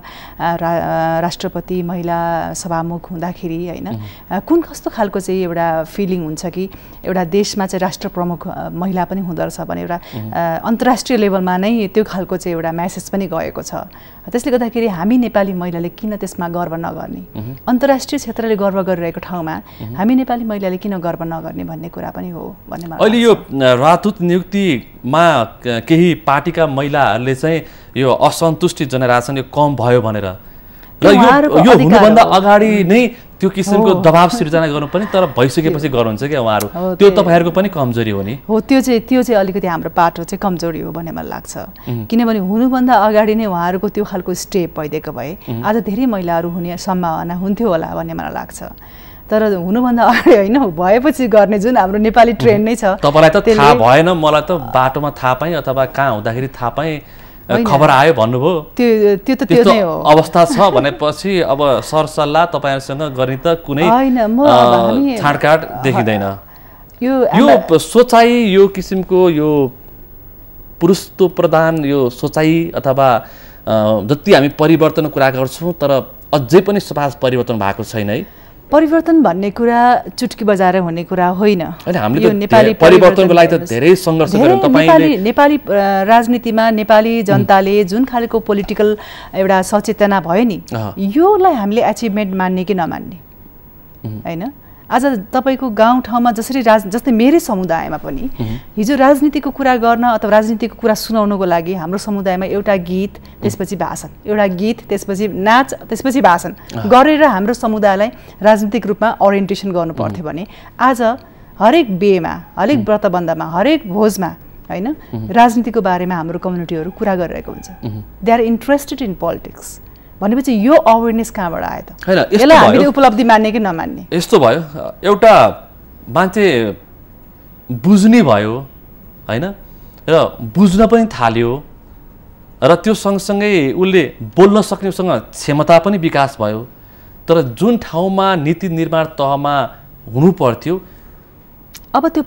Speaker 2: राष्ट्रपति महिला सभामुख हुँदाखेरि हैन कुन कस्तो खालको चाहिँ एउटा फिलिङ हुन्छ कि एउटा देशमा चाहिँ राष्ट्र प्रमुख महिला पनि हुँदो रहेछ भने एउटा अन्तर्राष्ट्रिय लेभलमा नै त्यो खालको चाहिँ एउटा मेसेज पनि गएको छ। त्यसले गर्दाखेरि हामी नेपाली महिलाले किन त्यसमा गर्व नगर्ने अन्तर्राष्ट्रिय क्षेत्रले गर्व गरिरहेको ठाउँमा हामी नेपाली महिलाले किन गर्व नगर्ने भन्ने कुरा पनि हो भन्ने मलाई
Speaker 1: अहिले यो राजदूत नियुक्तिमा केही पार्टीका महिलाहरूले चाहिँ यो असन्तुष्टि जनाइरहेछन् यो कम भयो भनेर र यो हुनुभन्दा अगाडि नै त्यो किसिमको दबाब सिर्जना गर्नु पनि तर भइसकेपछि गर्नुहुन्छ क्या उहाँहरू त्यो तपाईँहरूको पनि कमजोरी हो नि?
Speaker 2: हो त्यो चाहिँ अलिकति हाम्रो पाटो चाहिँ कमजोरी हो भन्ने मलाई लाग्छ। किनभने हुनुभन्दा अगाडि नै उहाँहरूको त्यो खालको स्टेप भइदिएको भए आज धेरै महिलाहरू हुने सम्भावना हुन्थ्यो होला भन्ने मलाई लाग्छ। तर हुनुभन्दा अगाडि होइन भएपछि गर्ने जुन हाम्रो नेपाली ट्रेन्ड नै छ।
Speaker 1: तपाईँलाई त थाहा भएन मलाई त बाटोमा थाहा पाएँ अथवा कहाँ हुँदाखेरि थाहा पाएँ खबर आयो भन्नुभयो
Speaker 2: त्यो त त्यो नै हो
Speaker 1: अवस्था छ भनेपछि अब सरसल्लाह तपाईँहरूसँग गर्ने त कुनै छाडकाट देखिँदैन। यो सोचाइ यो किसिमको यो पुरुषत्व प्रधान यो सोचाइ अथवा जति हामी परिवर्तनको कुरा गर्छौँ तर अझै पनि समाज परिवर्तन भएको छैन है।
Speaker 2: परिवर्तन भन्ने कुरा चुटकी बजाएर हुने कुरा होइन।
Speaker 1: यो नेपाली परिवर्तनको लागि त धेरै सङ्घर्ष गर्नु तपाईले
Speaker 2: नेपाली राजनीतिमा नेपाली जनताले जुन खालको पोलिटिकल एउटा सचेतना भयो नि योलाई हामीले अचिभमेन्ट मान्ने कि नमान्ने हैन आज तपाईको गाउँठाउँमा जसरी जस्तै मेरै समुदायमा पनि हिजो राजनीतिको कुरा गर्न अथवा राजनीतिको कुरा सुनाउनको लागि हाम्रो समुदायमा एउटा गीत त्यसपछि भाषण, एउटा गीत त्यसपछि नाच त्यसपछि भाषण गरेर हाम्रो समुदायलाई राजनीतिक रूपमा ओरिएन्टेसन गर्नु पर्थ्यो भने आज हरेक बिहेमा, हरेक व्रतबन्धमा, हरेक भोजमा हैन राजनीतिको बारेमा हाम्रो कम्युनिटीहरू कुरा गरिरहेको हुन्छ। They are interested in politics भनेपछि यो अवेरनेस कहाँबाट आयो त?
Speaker 1: हैन
Speaker 2: यसलाई हामीले उपलब्धि मान्ने कि नमान्ने?
Speaker 1: यस्तो भयो, एउटा मान्छे बुझ्ने भयो हैन र बुझ्न पनि थाल्यो र त्यो सँगसँगै उसले बोल्न सक्नेसँग क्षमता पनि विकास भयो। तर जुन ठाउँमा नीति निर्माण तहमा हुनु पर्थ्यो
Speaker 2: अब त्यो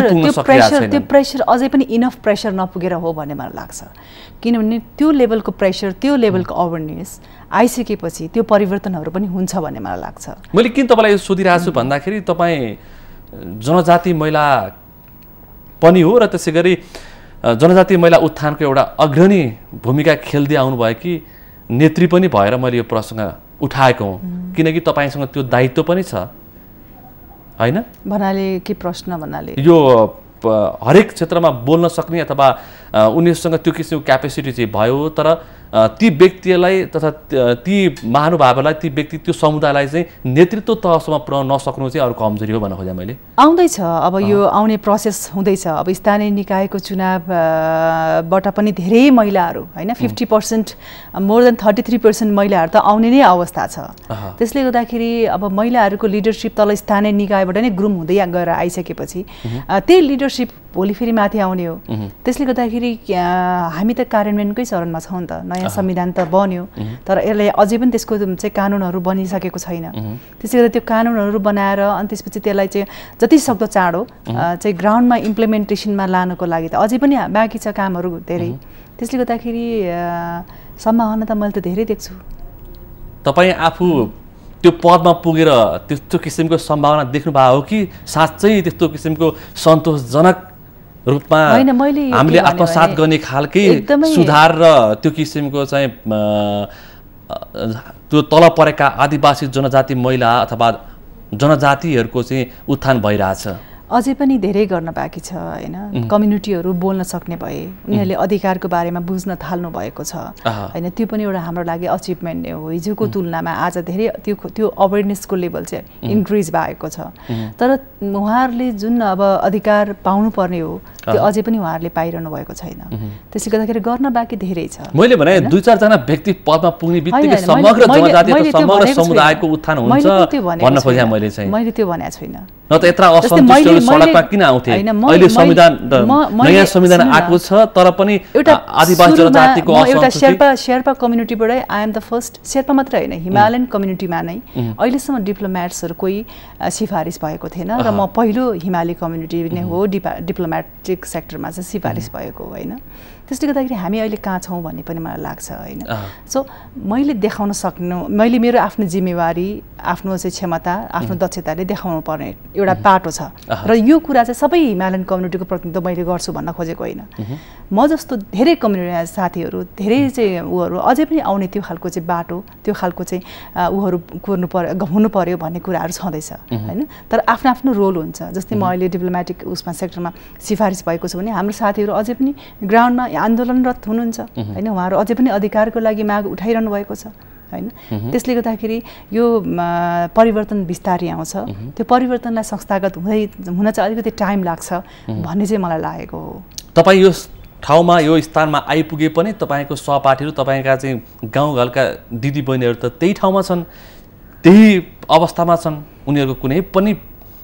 Speaker 2: प्रेसर अझै पनि इनफ प्रेसर नपुगेर हो भन्ने मलाई लाग्छ। किनभने त्यो लेभलको प्रेसर, त्यो लेभलको अवेरनेस आइसकेपछि त्यो परिवर्तनहरू पनि हुन्छ भन्ने मलाई लाग्छ।
Speaker 1: मैले किन तपाईँलाई यो सोधिरहेको छु भन्दाखेरि तपाईँ जनजाति महिला पनि हो र त्यसै गरी जनजाति महिला उत्थानको एउटा अग्रणी भूमिका खेल्दै आउनुभयो कि नेत्री पनि भएर मैले यो प्रसङ्ग उठाएको हुँ, किनकि तपाईँसँग त्यो दायित्व पनि छ हैन?
Speaker 2: भन्नाले के प्रश्न भन्नाले
Speaker 1: यो हरेक क्षेत्रमा बोल्न सक्ने अथवा उनीहरूसँग त्यो किसिमको क्यापेसिटी चाहिँ भयो, तर ती व्यक्तिलाई तथा ती महानुभावहरूलाई, ती व्यक्ति त्यो समुदायलाई चाहिँ नेतृत्व तहसम्म पुर्याउन नसक्नु चाहिँ अरू कमजोरी हो भन्न खोजेँ मैले।
Speaker 2: आउँदैछ, अब यो आउने प्रोसेस हुँदैछ। अब स्थानीय निकायको चुनावबाट पनि धेरै महिलाहरू हैन 50% मोर देन 33% महिलाहरू त आउने नै अवस्था छ। त्यसले गर्दाखेरि अब महिलाहरूको लिडरसिप तल स्थानीय निकायबाट नै ग्रुम हुँदै गएर आइसकेपछि त्यही लिडरसिप भोलि फेरि माथि आउने हो। त्यसले गर्दाखेरि हामी त कार्यान्वयनकै चरणमा छौँ नि त। नयाँ संविधान त बन्यो, तर यसले अझै पनि त्यसको चाहिँ कानुनहरू बनिसकेको छैन। त्यसले गर्दा त्यो कानुनहरू बनाएर अनि त्यसपछि त्यसलाई चाहिँ जति सक्दो चाँडो चाहिँ ग्राउन्डमा इम्प्लिमेन्टेसनमा लानको लागि त अझै पनि बाँकी छ कामहरू धेरै। त्यसले गर्दाखेरि सम्भावना त मैले त धेरै देख्छु।
Speaker 1: तपाईँ आफू त्यो पदमा पुगेर त्यस्तो किसिमको सम्भावना देख्नु भएको हो कि साँच्चै त्यस्तो किसिमको सन्तोषजनक रूपमा हामीले आत्मसात गर्ने खालकै सुधार र त्यो किसिमको चाहिँ त्यो तल परेका आदिवासी जनजाति महिला अथवा जनजातिहरूको चाहिँ उत्थान भइरहेछ?
Speaker 2: अझै पनि धेरै गर्न बाँकी छ हैन। कम्युनिटीहरू बोल्न सक्ने भए, उनीहरूले अधिकारको बारेमा बुझ्न थाल्नु भएको छ हैन। त्यो पनि एउटा हाम्रो लागि अचिभमेन्ट नै हो। हिजोको तुलनामा आज धेरै त्यो अवेरनेसको लेभल चाहिँ इन्क्रिज भएको छ। तर उहाँहरूले जुन अब अधिकार पाउनुपर्ने हो त्यो अझै पनि उहाँहरूले पाइरहनु भएको छैन। त्यसले गर्दाखेरि गर्न बाँकी धेरै छ।
Speaker 1: मैले भने 2-4 जना व्यक्ति पदमा पुग्ने बित्तिकै समग्र जनजाति अथवा समग्र समुदायको उत्थान हुन्छ भन्न खोजेँ मैले चाहिँ।
Speaker 2: मैले त्यो भनेको छैन।
Speaker 1: न त यत्रा असन्तुष्टहरू सडकमा किन आउँथे? अहिले संविधान नयाँ संविधान आएको छ तर पनि आदिवासी जनजातिको
Speaker 2: एउटा शेर्पा कम्युनिटीबाटै I am the first. Sherpa मात्र होइन, हिमालयन कम्युनिटीमा नै अहिलेसम्म डिप्लोमेट्सहरू कोही सिफारिस भएको थिएन र म पहिलो हिमाली कम्युनिटी नै हो डिप्लोमेटिक सेक्टरमा चाहिँ सिफारिस भएको होइन। त्यसले गर्दाखेरि हामी अहिले कहाँ छौँ भन्ने पनि मलाई लाग्छ होइन। सो मैले देखाउन सक्नु, मैले मेरो आफ्नो जिम्मेवारी, आफ्नो चाहिँ क्षमता, आफ्नो दक्षताले देखाउनु पर्ने एउटा बाटो छ र यो कुरा चाहिँ सबै हिमालयन कम्युनिटीको प्रतिनिधित्व मैले गर्छु भन्न खोजेको होइन। म जस्तो धेरै कम्युनिटी साथीहरू, धेरै चाहिँ उहरू अझै पनि आउने त्यो खालको चाहिँ बाटो, त्यो खालको चाहिँ उहरू कुर्नु पर्यो, हुनु पर्यो भन्ने कुराहरू छँदैछ होइन। तर आफ्नो आफ्नो रोल हुन्छ। जस्तै म अहिले डिप्लोमेटिक उसमा सेक्टरमा सिफारिस भएको छु भने हाम्रो साथीहरू अझै पनि ग्राउन्डमा आन्दोलनरत हुनुहुन्छ होइन। उहाँहरू अझै पनि अधिकारको लागि माग उठाइरहनु भएको छ होइन। त्यसले गर्दाखेरि यो परिवर्तन बिस्तारै आउँछ। त्यो परिवर्तनलाई संस्थागत हुन चाहिँ अलिकति टाइम लाग्छ भन्ने चाहिँ मलाई लागेको हो।
Speaker 1: तपाईँ यो ठाउँमा, यो स्थानमा आइपुगे पनि तपाईँको सहपाठीहरू, तपाईँका चाहिँ गाउँघरका दिदीबहिनीहरू त त्यही ठाउँमा छन्, त्यही अवस्थामा छन्। उनीहरूको कुनै पनि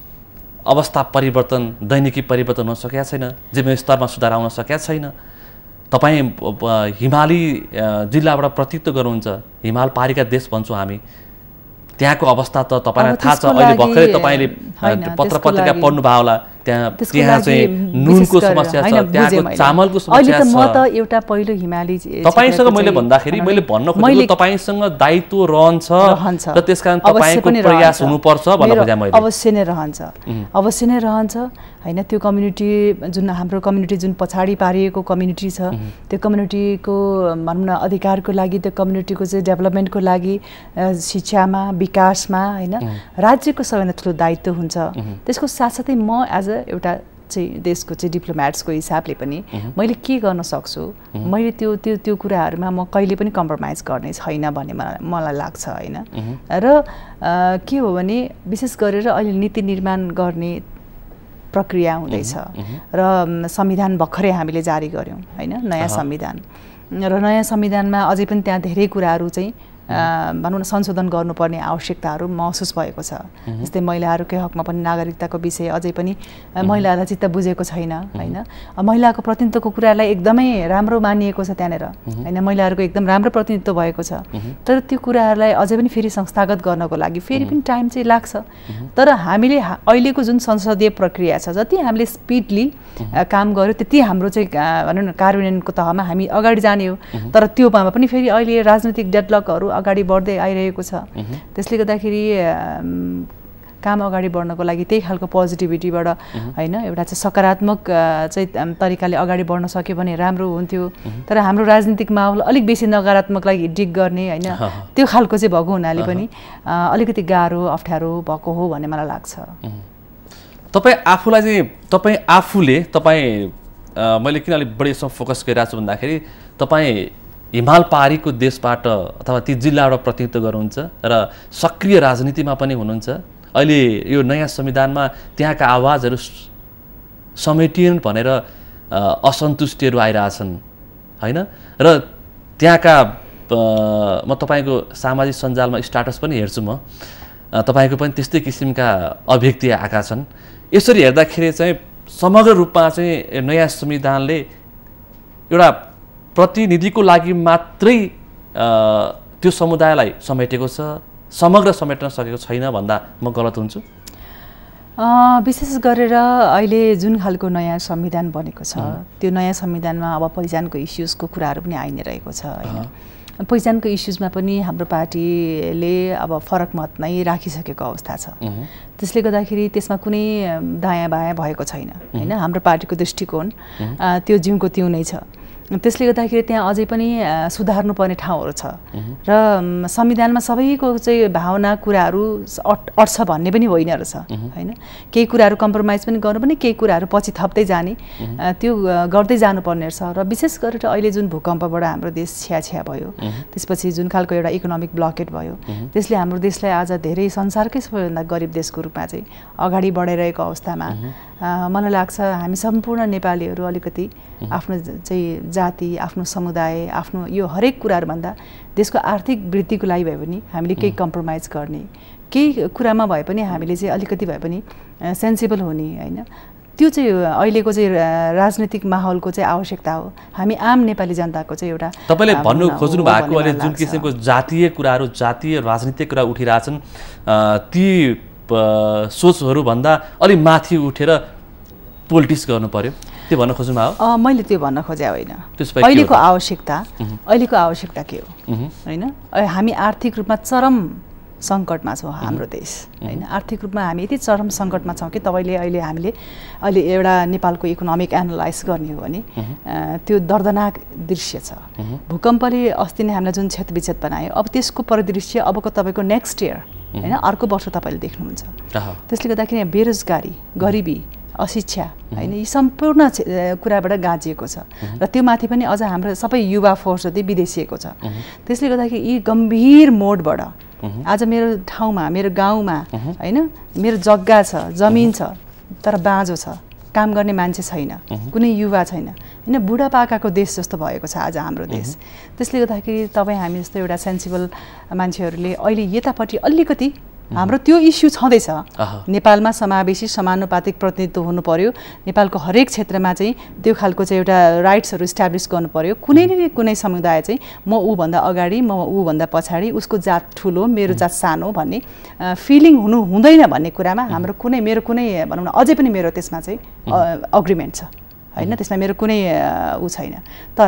Speaker 1: अवस्था परिवर्तन, दैनिकी परिवर्तन हुन सकेका छैन, जीवन स्तरमा सुधार आउन सकेका छैन। तपाईँ हिमाली जिल्लाबाट प्रतिनिधित्व गर्नुहुन्छ, हिमाल पारीका देश भन्छौँ हामी। त्यहाँको अवस्था त तपाईँलाई थाहा छ। अहिले भर्खरै तपाईँले पत्र पत्रिका पढ्नु भयो होला, त्यहाँ चाहिँ नुनको समस्या छ, त्यहाँको चामलको समस्या छ।
Speaker 2: म त एउटा पहिलो हिमाली
Speaker 1: तपाईँसँग मैले भन्दाखेरि मैले भन्न खोजेको तपाईँसँग दायित्व रहन्छ र त्यसकारण तपाईँको प्रयास हुनुपर्छ भन्न खोजेँ मैले।
Speaker 2: अवश्य नै रहन्छ, अवश्य नै रहन्छ हैन त्यो कम्युनिटी जुन हाम्रो कम्युनिटी जुन पछाडी पारिएको कम्युनिटी छ त्यो कम्युनिटीको भनौँ न अधिकारको लागि त्यो कम्युनिटीको चाहिँ डेभलपमेन्टको लागि शिक्षामा विकासमा हैन राज्यको सबैभन्दा ठुलो दायित्व हुन्छ त्यसको साथसाथै म एज अ एउटा चाहिँ देशको चाहिँ डिप्लोमेट्सको हिसाबले पनि मैले के गर्न सक्छु मैले त्यो कुराहरूमा म कहिले पनि कम्प्रोमाइज गर्ने छैन भन्ने मलाई लाग्छ हैन र के हो भने विशेष गरेर अहिले नीति निर्माण गर्ने प्रक्रिया हुँदैछ र संविधान भर्खरै हामीले जारी गर्यौं हैन नयाँ संविधान र नयाँ संविधानमा अझै पनि त्यहाँ धेरै कुराहरू चाहिँ भनौँ न संशोधन गर्नुपर्ने आवश्यकताहरू महसुस भएको छ जस्तै महिलाहरूकै हकमा पनि नागरिकताको विषय अझै पनि महिलालाई चित्त बुझेको छैन हैन महिलाको प्रतिनिधित्वको कुरालाई एकदमै राम्रो मानिएको छ त्यहाँनेर हैन महिलाहरूको एकदम राम्रो प्रतिनिधित्व भएको छ तर त्यो कुराहरूलाई अझै पनि फेरि संस्थागत गर्नको लागि फेरि पनि टाइम चाहिँ लाग्छ तर हामीले अहिलेको जुन संसदीय प्रक्रिया छ जति हामीले स्पिडली काम गर्यो त्यति हाम्रो चाहिँ भनौँ न कार्यान्वयनको तहमा हामी अगाडि जाने हो तर त्योमा पनि फेरि अहिले राजनीतिक डेडलकहरू अगाडि बढ्दै आइरहेको छ त्यसले गर्दाखेरि काम अगाडि बढ्नको लागि त्यही खालको पोजिटिभिटीबाट हैन एउटा चाहिँ सकारात्मक चाहिँ तरिकाले अगाडि बढ्न सक्यो भने राम्रो हुन्थ्यो तर हाम्रो राजनीतिक माहौल अलिक बेसी नकारात्मकलाई डिग गर्ने हैन त्यो खालको चाहिँ भएको हुनाले पनि अलिकति गाह्रो अप्ठ्यारो भएको हो भन्ने मलाई लाग्छ
Speaker 1: तपाईँ आफूलाई चाहिँ तपाईँ आफूले मैले किन अलिक बढी यसमा फोकस गरिरहेको छु भन्दाखेरि तपाईँ हिमाल पारीको देशबाट अथवा ती जिल्लाबाट प्रतिनिधित्व गर्नुहुन्छ र सक्रिय राजनीतिमा पनि हुनुहुन्छ अहिले यो नयाँ संविधानमा त्यहाँका आवाजहरू समेटिन् भनेर असन्तुष्टिहरू आइरहेछन् हैन र त्यहाँका म तपाईँको सामाजिक सञ्जालमा स्ट्याटस पनि हेर्छु म तपाईँको पनि त्यस्तै किसिमका अभिव्यक्ति आएका छन् यसरी हेर्दाखेरि चाहिँ समग्र रूपमा चाहिँ नयाँ संविधानले एउटा प्रतिनिधिको लागि मात्रै त्यो समुदायलाई समेटेको छ समग्र समेट्न सकेको छैन भन्दा म गलत हुन्छु
Speaker 2: विशेष गरेर अहिले जुन खालको नयाँ संविधान बनेको छ त्यो नयाँ संविधानमा अब पहिचानको इस्युजको कुराहरू पनि आइ नै रहेको छ हैन पहिचानको इस्युजमा पनि हाम्रो पार्टीले अब फरक मत नै राखिसकेको अवस्था छ त्यसले गर्दाखेरि त्यसमा कुनै दायाँ बायाँ भएको छैन हैन हाम्रो पार्टीको दृष्टिकोण त्यो जिउको त्यो नै छ त्यसले गर्दाखेरि त्यहाँ अझै पनि सुधार्नुपर्ने ठाउँहरू छ र संविधानमा सबैको चाहिँ भावना कुराहरू अट्छ भन्ने पनि होइन रहेछ हैन केही कुराहरू कम्प्रोमाइज पनि गर्नुपर्ने केही कुराहरू पछि थप्दै जाने त्यो गर्दै जानुपर्ने रहेछ र विशेष गरेर अहिले जुन भूकम्पबाट हाम्रो देश छ्याछ्या भयो त्यसपछि जुन खालको एउटा इकोनोमिक ब्लकेट भयो त्यसले हाम्रो देशलाई आज धेरै संसारकै सबैभन्दा गरिब देशको रूपमा चाहिँ अगाडि बढाइरहेको अवस्थामा मलाई लाग्छ हामी सम्पूर्ण नेपालीहरू अलिकति आफ्नो चाहिँ जाति आफ्नो समुदाय आफ्नो यो हरेक कुराहरूभन्दा देशको आर्थिक वृद्धिको लागि भए पनि हामीले केही कम्प्रोमाइज गर्ने केही कुरामा भए पनि हामीले चाहिँ अलिकति भए पनि सेन्सिबल हुने हैन त्यो चाहिँ अहिलेको चाहिँ राजनीतिक माहौलको चाहिँ आवश्यकता हो हामी आम नेपाली जनताको चाहिँ एउटा
Speaker 1: तपाईले भन्नु खोज्नु भएको अहिले जुन किसिमको जातीय कुराहरू जातीय राजनीतिक कुरा उठिरहेछन् ती सोचहरू भन्दा अलि माथि उठेर पोलिटिक्स गर्नु पर्यो त्यो भन्न खोज्नु भयो
Speaker 2: मैले त्यो भन्न खोजे होइन अहिलेको आवश्यकता के हो हैन हामी आर्थिक रूपमा चरम सङ्कटमा छौँ हाम्रो देश हैन आर्थिक रूपमा हामी यति चरम सङ्कटमा छौँ कि तपाईँले अहिले एउटा नेपालको इकोनोमिक एनालाइज गर्ने हो भने त्यो दर्दनाक दृश्य छ भूकम्पले अस्ति नै हामीलाई जुन क्षतिविक्षत बनायो अब त्यसको परिदृश्य अबको तपाईँको नेक्स्ट इयर हैन अर्को वर्ष तपाईँले देख्नुहुन्छ त्यसले गर्दाखेरि बेरोजगारी गरिबी अशिक्षा हैन यी सम्पूर्ण कुराबाट गाजिएको छ र त्यो माथि पनि अझ हाम्रो सबै युवा फोर्स जति विदेशिएको छ त्यसले गर्दाखेरि यी गम्भीर मोडबाट आज मेरो ठाउँमा मेरो गाउँमा हैन मेरो जग्गा छ जमिन छ तर बाँझो छ काम गर्ने मान्छे छैन कुनै युवा छैन हैन बुढापाकाको देश जस्तो भएको छ आज हाम्रो देश त्यसले गर्दाखेरि तपाईँ हामी जस्तो एउटा सेन्सिबल मान्छेहरूले अहिले यतापट्टि अलिकति हाम्रो त्यो इस्यु छँदैछ नेपालमा समावेशी समानुपातिक प्रतिनिधित्व हुनु पर्यो नेपालको हरेक क्षेत्रमा चाहिँ त्यो खालको चाहिँ एउटा राइट्सहरू इस्टाब्लिस गर्नु पर्यो कुनै न कुनै समुदाय चाहिँ म ऊ भन्दा अगाडि म ऊ भन्दा पछाडि उसको जात ठुलो मेरो जात सानो भन्ने फिलिङ हुँदैन भन्ने कुरामा हाम्रो मेरो कुनै भनौँ न अझै पनि मेरो त्यसमा चाहिँ अग्रिमेन्ट छ हैन त्यसमा मेरो कुनै ऊ छैन तर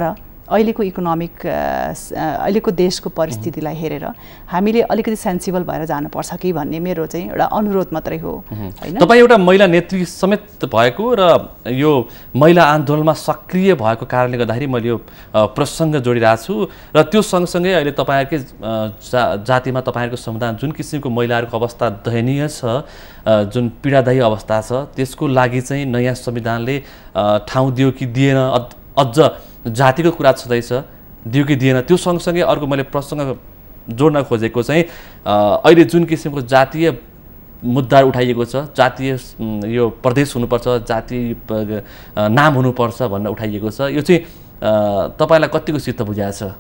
Speaker 2: अहिलेको इकोनोमिक अहिलेको देशको परिस्थितिलाई हेरेर हामीले अलिकति सेन्सिबल भएर जानुपर्छ कि भन्ने मेरो चाहिँ एउटा अनुरोध मात्रै हो हैन।
Speaker 1: तपाईँ एउटा महिला नेत्री समेत भएको र यो महिला आन्दोलनमा सक्रिय भएको कारणले गर्दाखेरि मैले यो प्रसङ्ग जोडिरहेको छु र त्यो सँगसँगै अहिले तपाईँहरूकै जातिमा तपाईँहरूको समुदाय जुन किसिमको महिलाहरूको अवस्था दयनीय छ, जुन पीडादायी अवस्था छ, त्यसको लागि चाहिँ नयाँ संविधानले ठाउँ दियो कि दिएन, अझ जातिको कुरा छँदैछ, दियो कि दिएन। त्यो सँगसँगै अर्को मैले प्रसङ्ग जोड्न खोजेको चाहिँ अहिले जुन किसिमको जातीय मुद्दा उठाइएको छ, जातीय यो प्रदेश हुनुपर्छ, जातीय नाम हुनुपर्छ भनेर उठाइएको छ, यो चाहिँ तपाईँलाई कतिको चित्त बुझाएको छ?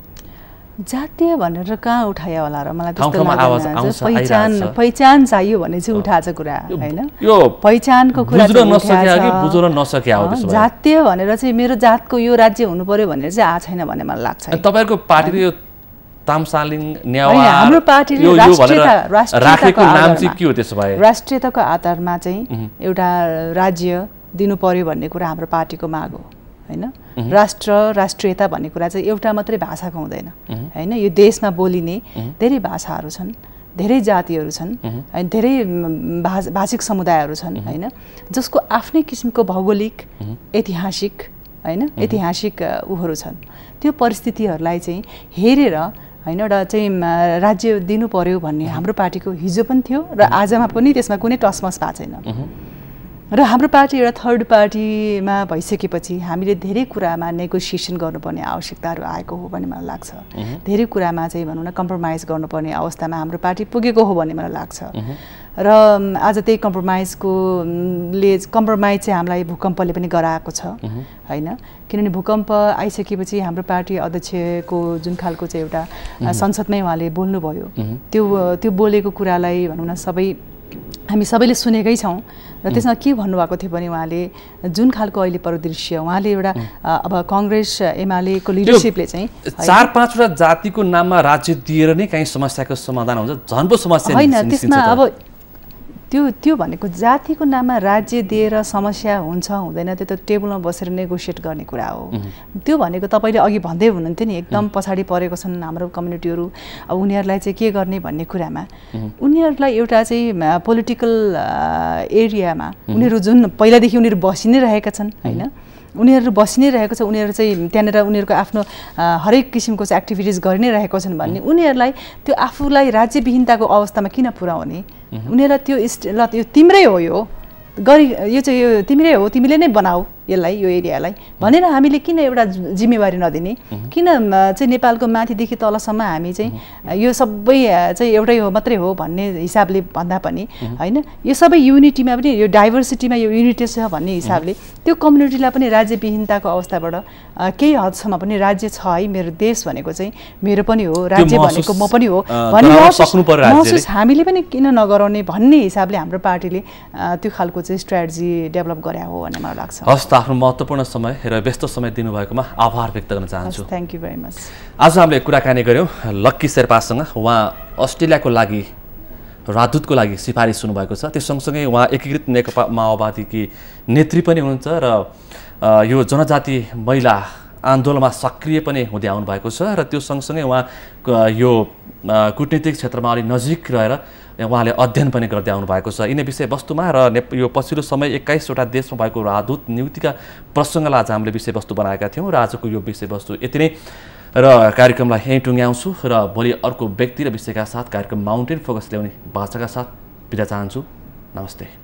Speaker 2: जातीय भनेर कहाँ उठायो होला र मलाई त्यस्तो
Speaker 1: लाग्दैन।
Speaker 2: पहिचान चाहियो भने चाहिँ उठाएको कुरा हैन।
Speaker 1: यो
Speaker 2: पहिचानको कुरा
Speaker 1: बुझ्न नसके हो।
Speaker 2: जातीय भनेर चाहिँ मेरो जातको यो राज्य हुनु पर्यो भनेर चाहिँ आएको छैन भन्ने मलाई लाग्छ।
Speaker 1: तपाईहरुको पार्टीले यो तामसालिङ न्यावा
Speaker 2: हाम्रो पार्टीले
Speaker 1: राखेको नाम चाहिँ के हो त्यसो भए?
Speaker 2: राष्ट्रियताको आधारमा चाहिँ एउटा राज्य दिनु पर्यो भन्ने कुरा हाम्रो पार्टीको माग हो हैन। राष्ट्रियता भन्ने कुरा चाहिँ एउटा मात्रै भाषाको हुँदैन हैन। यो देशमा बोलिने धेरै भाषाहरू छन्, धेरै जातिहरू छन्, धेरै भाषिक समुदायहरू छन् हैन, जसको आफ्नै किसिमको भौगोलिक ऐतिहासिक हैन ऐतिहासिक उहरू छन्। त्यो परिस्थितिहरूलाई चाहिँ हेरेर हैन एउटा चाहिँ राज्य दिनु पर्यो भन्ने हाम्रो पार्टीको हिजो पनि थियो र आजमा पनि त्यसमा कुनै टसमस भएको छैन। र हाम्रो पार्टी एउटा थर्ड पार्टीमा भइसकेपछि हामीले धेरै कुरामा नेगोसिएसन गर्नुपर्ने आवश्यकताहरू आएको हो भन्ने मलाई लाग्छ। धेरै कुरामा चाहिँ भनौँ न कम्प्रोमाइज गर्नुपर्ने अवस्थामा हाम्रो पार्टी पुगेको हो भन्ने मलाई लाग्छ। र आज त्यही कम्प्रोमाइज चाहिँ हामीलाई भूकम्पले पनि गराएको छ हैन। किनभने भूकम्प आइसकेपछि हाम्रो पार्टी अध्यक्षको जुन खालको चाहिँ एउटा संसदमै उहाँले बोल्नुभयो, त्यो बोलेको कुरालाई भनौँ न हामी सबैले सुनेकै छौँ। र त्यसमा के भन्नुभएको थियो भने उहाँले जुन खालको अहिले परिदृश्य उहाँले एउटा अब कांग्रेस एमालेको लिडरसिपले चाहिँ
Speaker 1: 4-5 वटा जातिको नाममा राज्य दिएर नै कहीं समस्याको समाधान हुन्छ, झन् पो समस्या
Speaker 2: हैन। त्यसमा अब त्यो भनेको जातिको नाममा राज्य दिएर समस्या हुन्छ हुँदैन त्यो त टेबलमा बसेर नेगोसिएट गर्ने कुरा हो। त्यो भनेको तपाईँले अघि भन्दै हुनुहुन्थ्यो नि एकदम पछाडि परेको छन् हाम्रो कम्युनिटीहरू, अब उनीहरूलाई चाहिँ के गर्ने भन्ने कुरामा उनीहरूलाई एउटा चाहिँ पोलिटिकल एरियामा उनीहरू जुन पहिलादेखि उनीहरू बसि नै रहेका छन् हैन, उनीहरू बसि नै रहेको छ, उनीहरू चाहिँ त्यहाँनिर उनीहरूको आफ्नो हरेक किसिमको चाहिँ एक्टिभिटिज गरि नै रहेको छन् भन्ने उनीहरूलाई त्यो आफूलाई राज्यविहीनताको अवस्थामा किन पुर्याउने? उनीहरूलाई त्यो ल यो तिम्रै हो, यो चाहिँ यो तिम्रै हो, तिमीले नै बनाऊ यसलाई यो एरियालाई भनेर हामीले किन एउटा जिम्मेवारी नदिने? किन चाहिँ नेपालको माथिदेखि तलसम्म हामी चाहिँ यो सबै चाहिँ एउटै हो मात्रै हो भन्ने हिसाबले भन्दा पनि हैन, यो सबै युनिटीमा पनि यो डाइभर्सिटीमा यो युनिटी छ भन्ने हिसाबले त्यो कम्युनिटीलाई पनि राज्यविहीनताको अवस्थाबाट केही हदसम्म पनि राज्य छ है, मेरो देश भनेको चाहिँ मेरो पनि हो, राज्य भनेको म पनि हो भन्ने महसुस हामीले पनि किन नगराउने भन्ने हिसाबले हाम्रो पार्टीले त्यो खालको चाहिँ स्ट्र्याटेजी डेभलप गरे हो भन्ने मलाई लाग्छ।
Speaker 1: आफ्नो महत्त्वपूर्ण समय र व्यस्त समय दिनुभएकोमा आभार व्यक्त गर्न चाहन्छु।
Speaker 2: Thank you very much.
Speaker 1: आज हामीले कुराकानी गऱ्यौँ लक्की शेर्पासँग। उहाँ अस्ट्रेलियाको लागि राजदूतको लागि सिफारिस हुनुभएको छ। त्यो सँगसँगै उहाँ एकीकृत नेकपा माओवादीकी नेत्री पनि हुनुहुन्छ र यो जनजाति महिला आन्दोलनमा सक्रिय पनि हुँदै आउनुभएको छ र त्यो सँगसँगै उहाँ यो कूटनीतिक क्षेत्रमा अलिक नजिक रहेर उहाँले अध्ययन पनि गर्दै आउनु भएको छ यिनै विषयवस्तुमा। र यो पछिल्लो समय 21 वटा देशमा भएको राजदूत नियुक्तिका प्रसङ्गलाई आज हामीले विषयवस्तु बनाएका थियौँ र आजको यो विषयवस्तु यति नै र कार्यक्रमलाई यहीँ टुङ्ग्याउँछु र भोलि अर्को व्यक्ति र विषयका साथ कार्यक्रम माउन्टेन फोकस ल्याउने भाषाका साथ बिदा चाहन्छु। नमस्ते।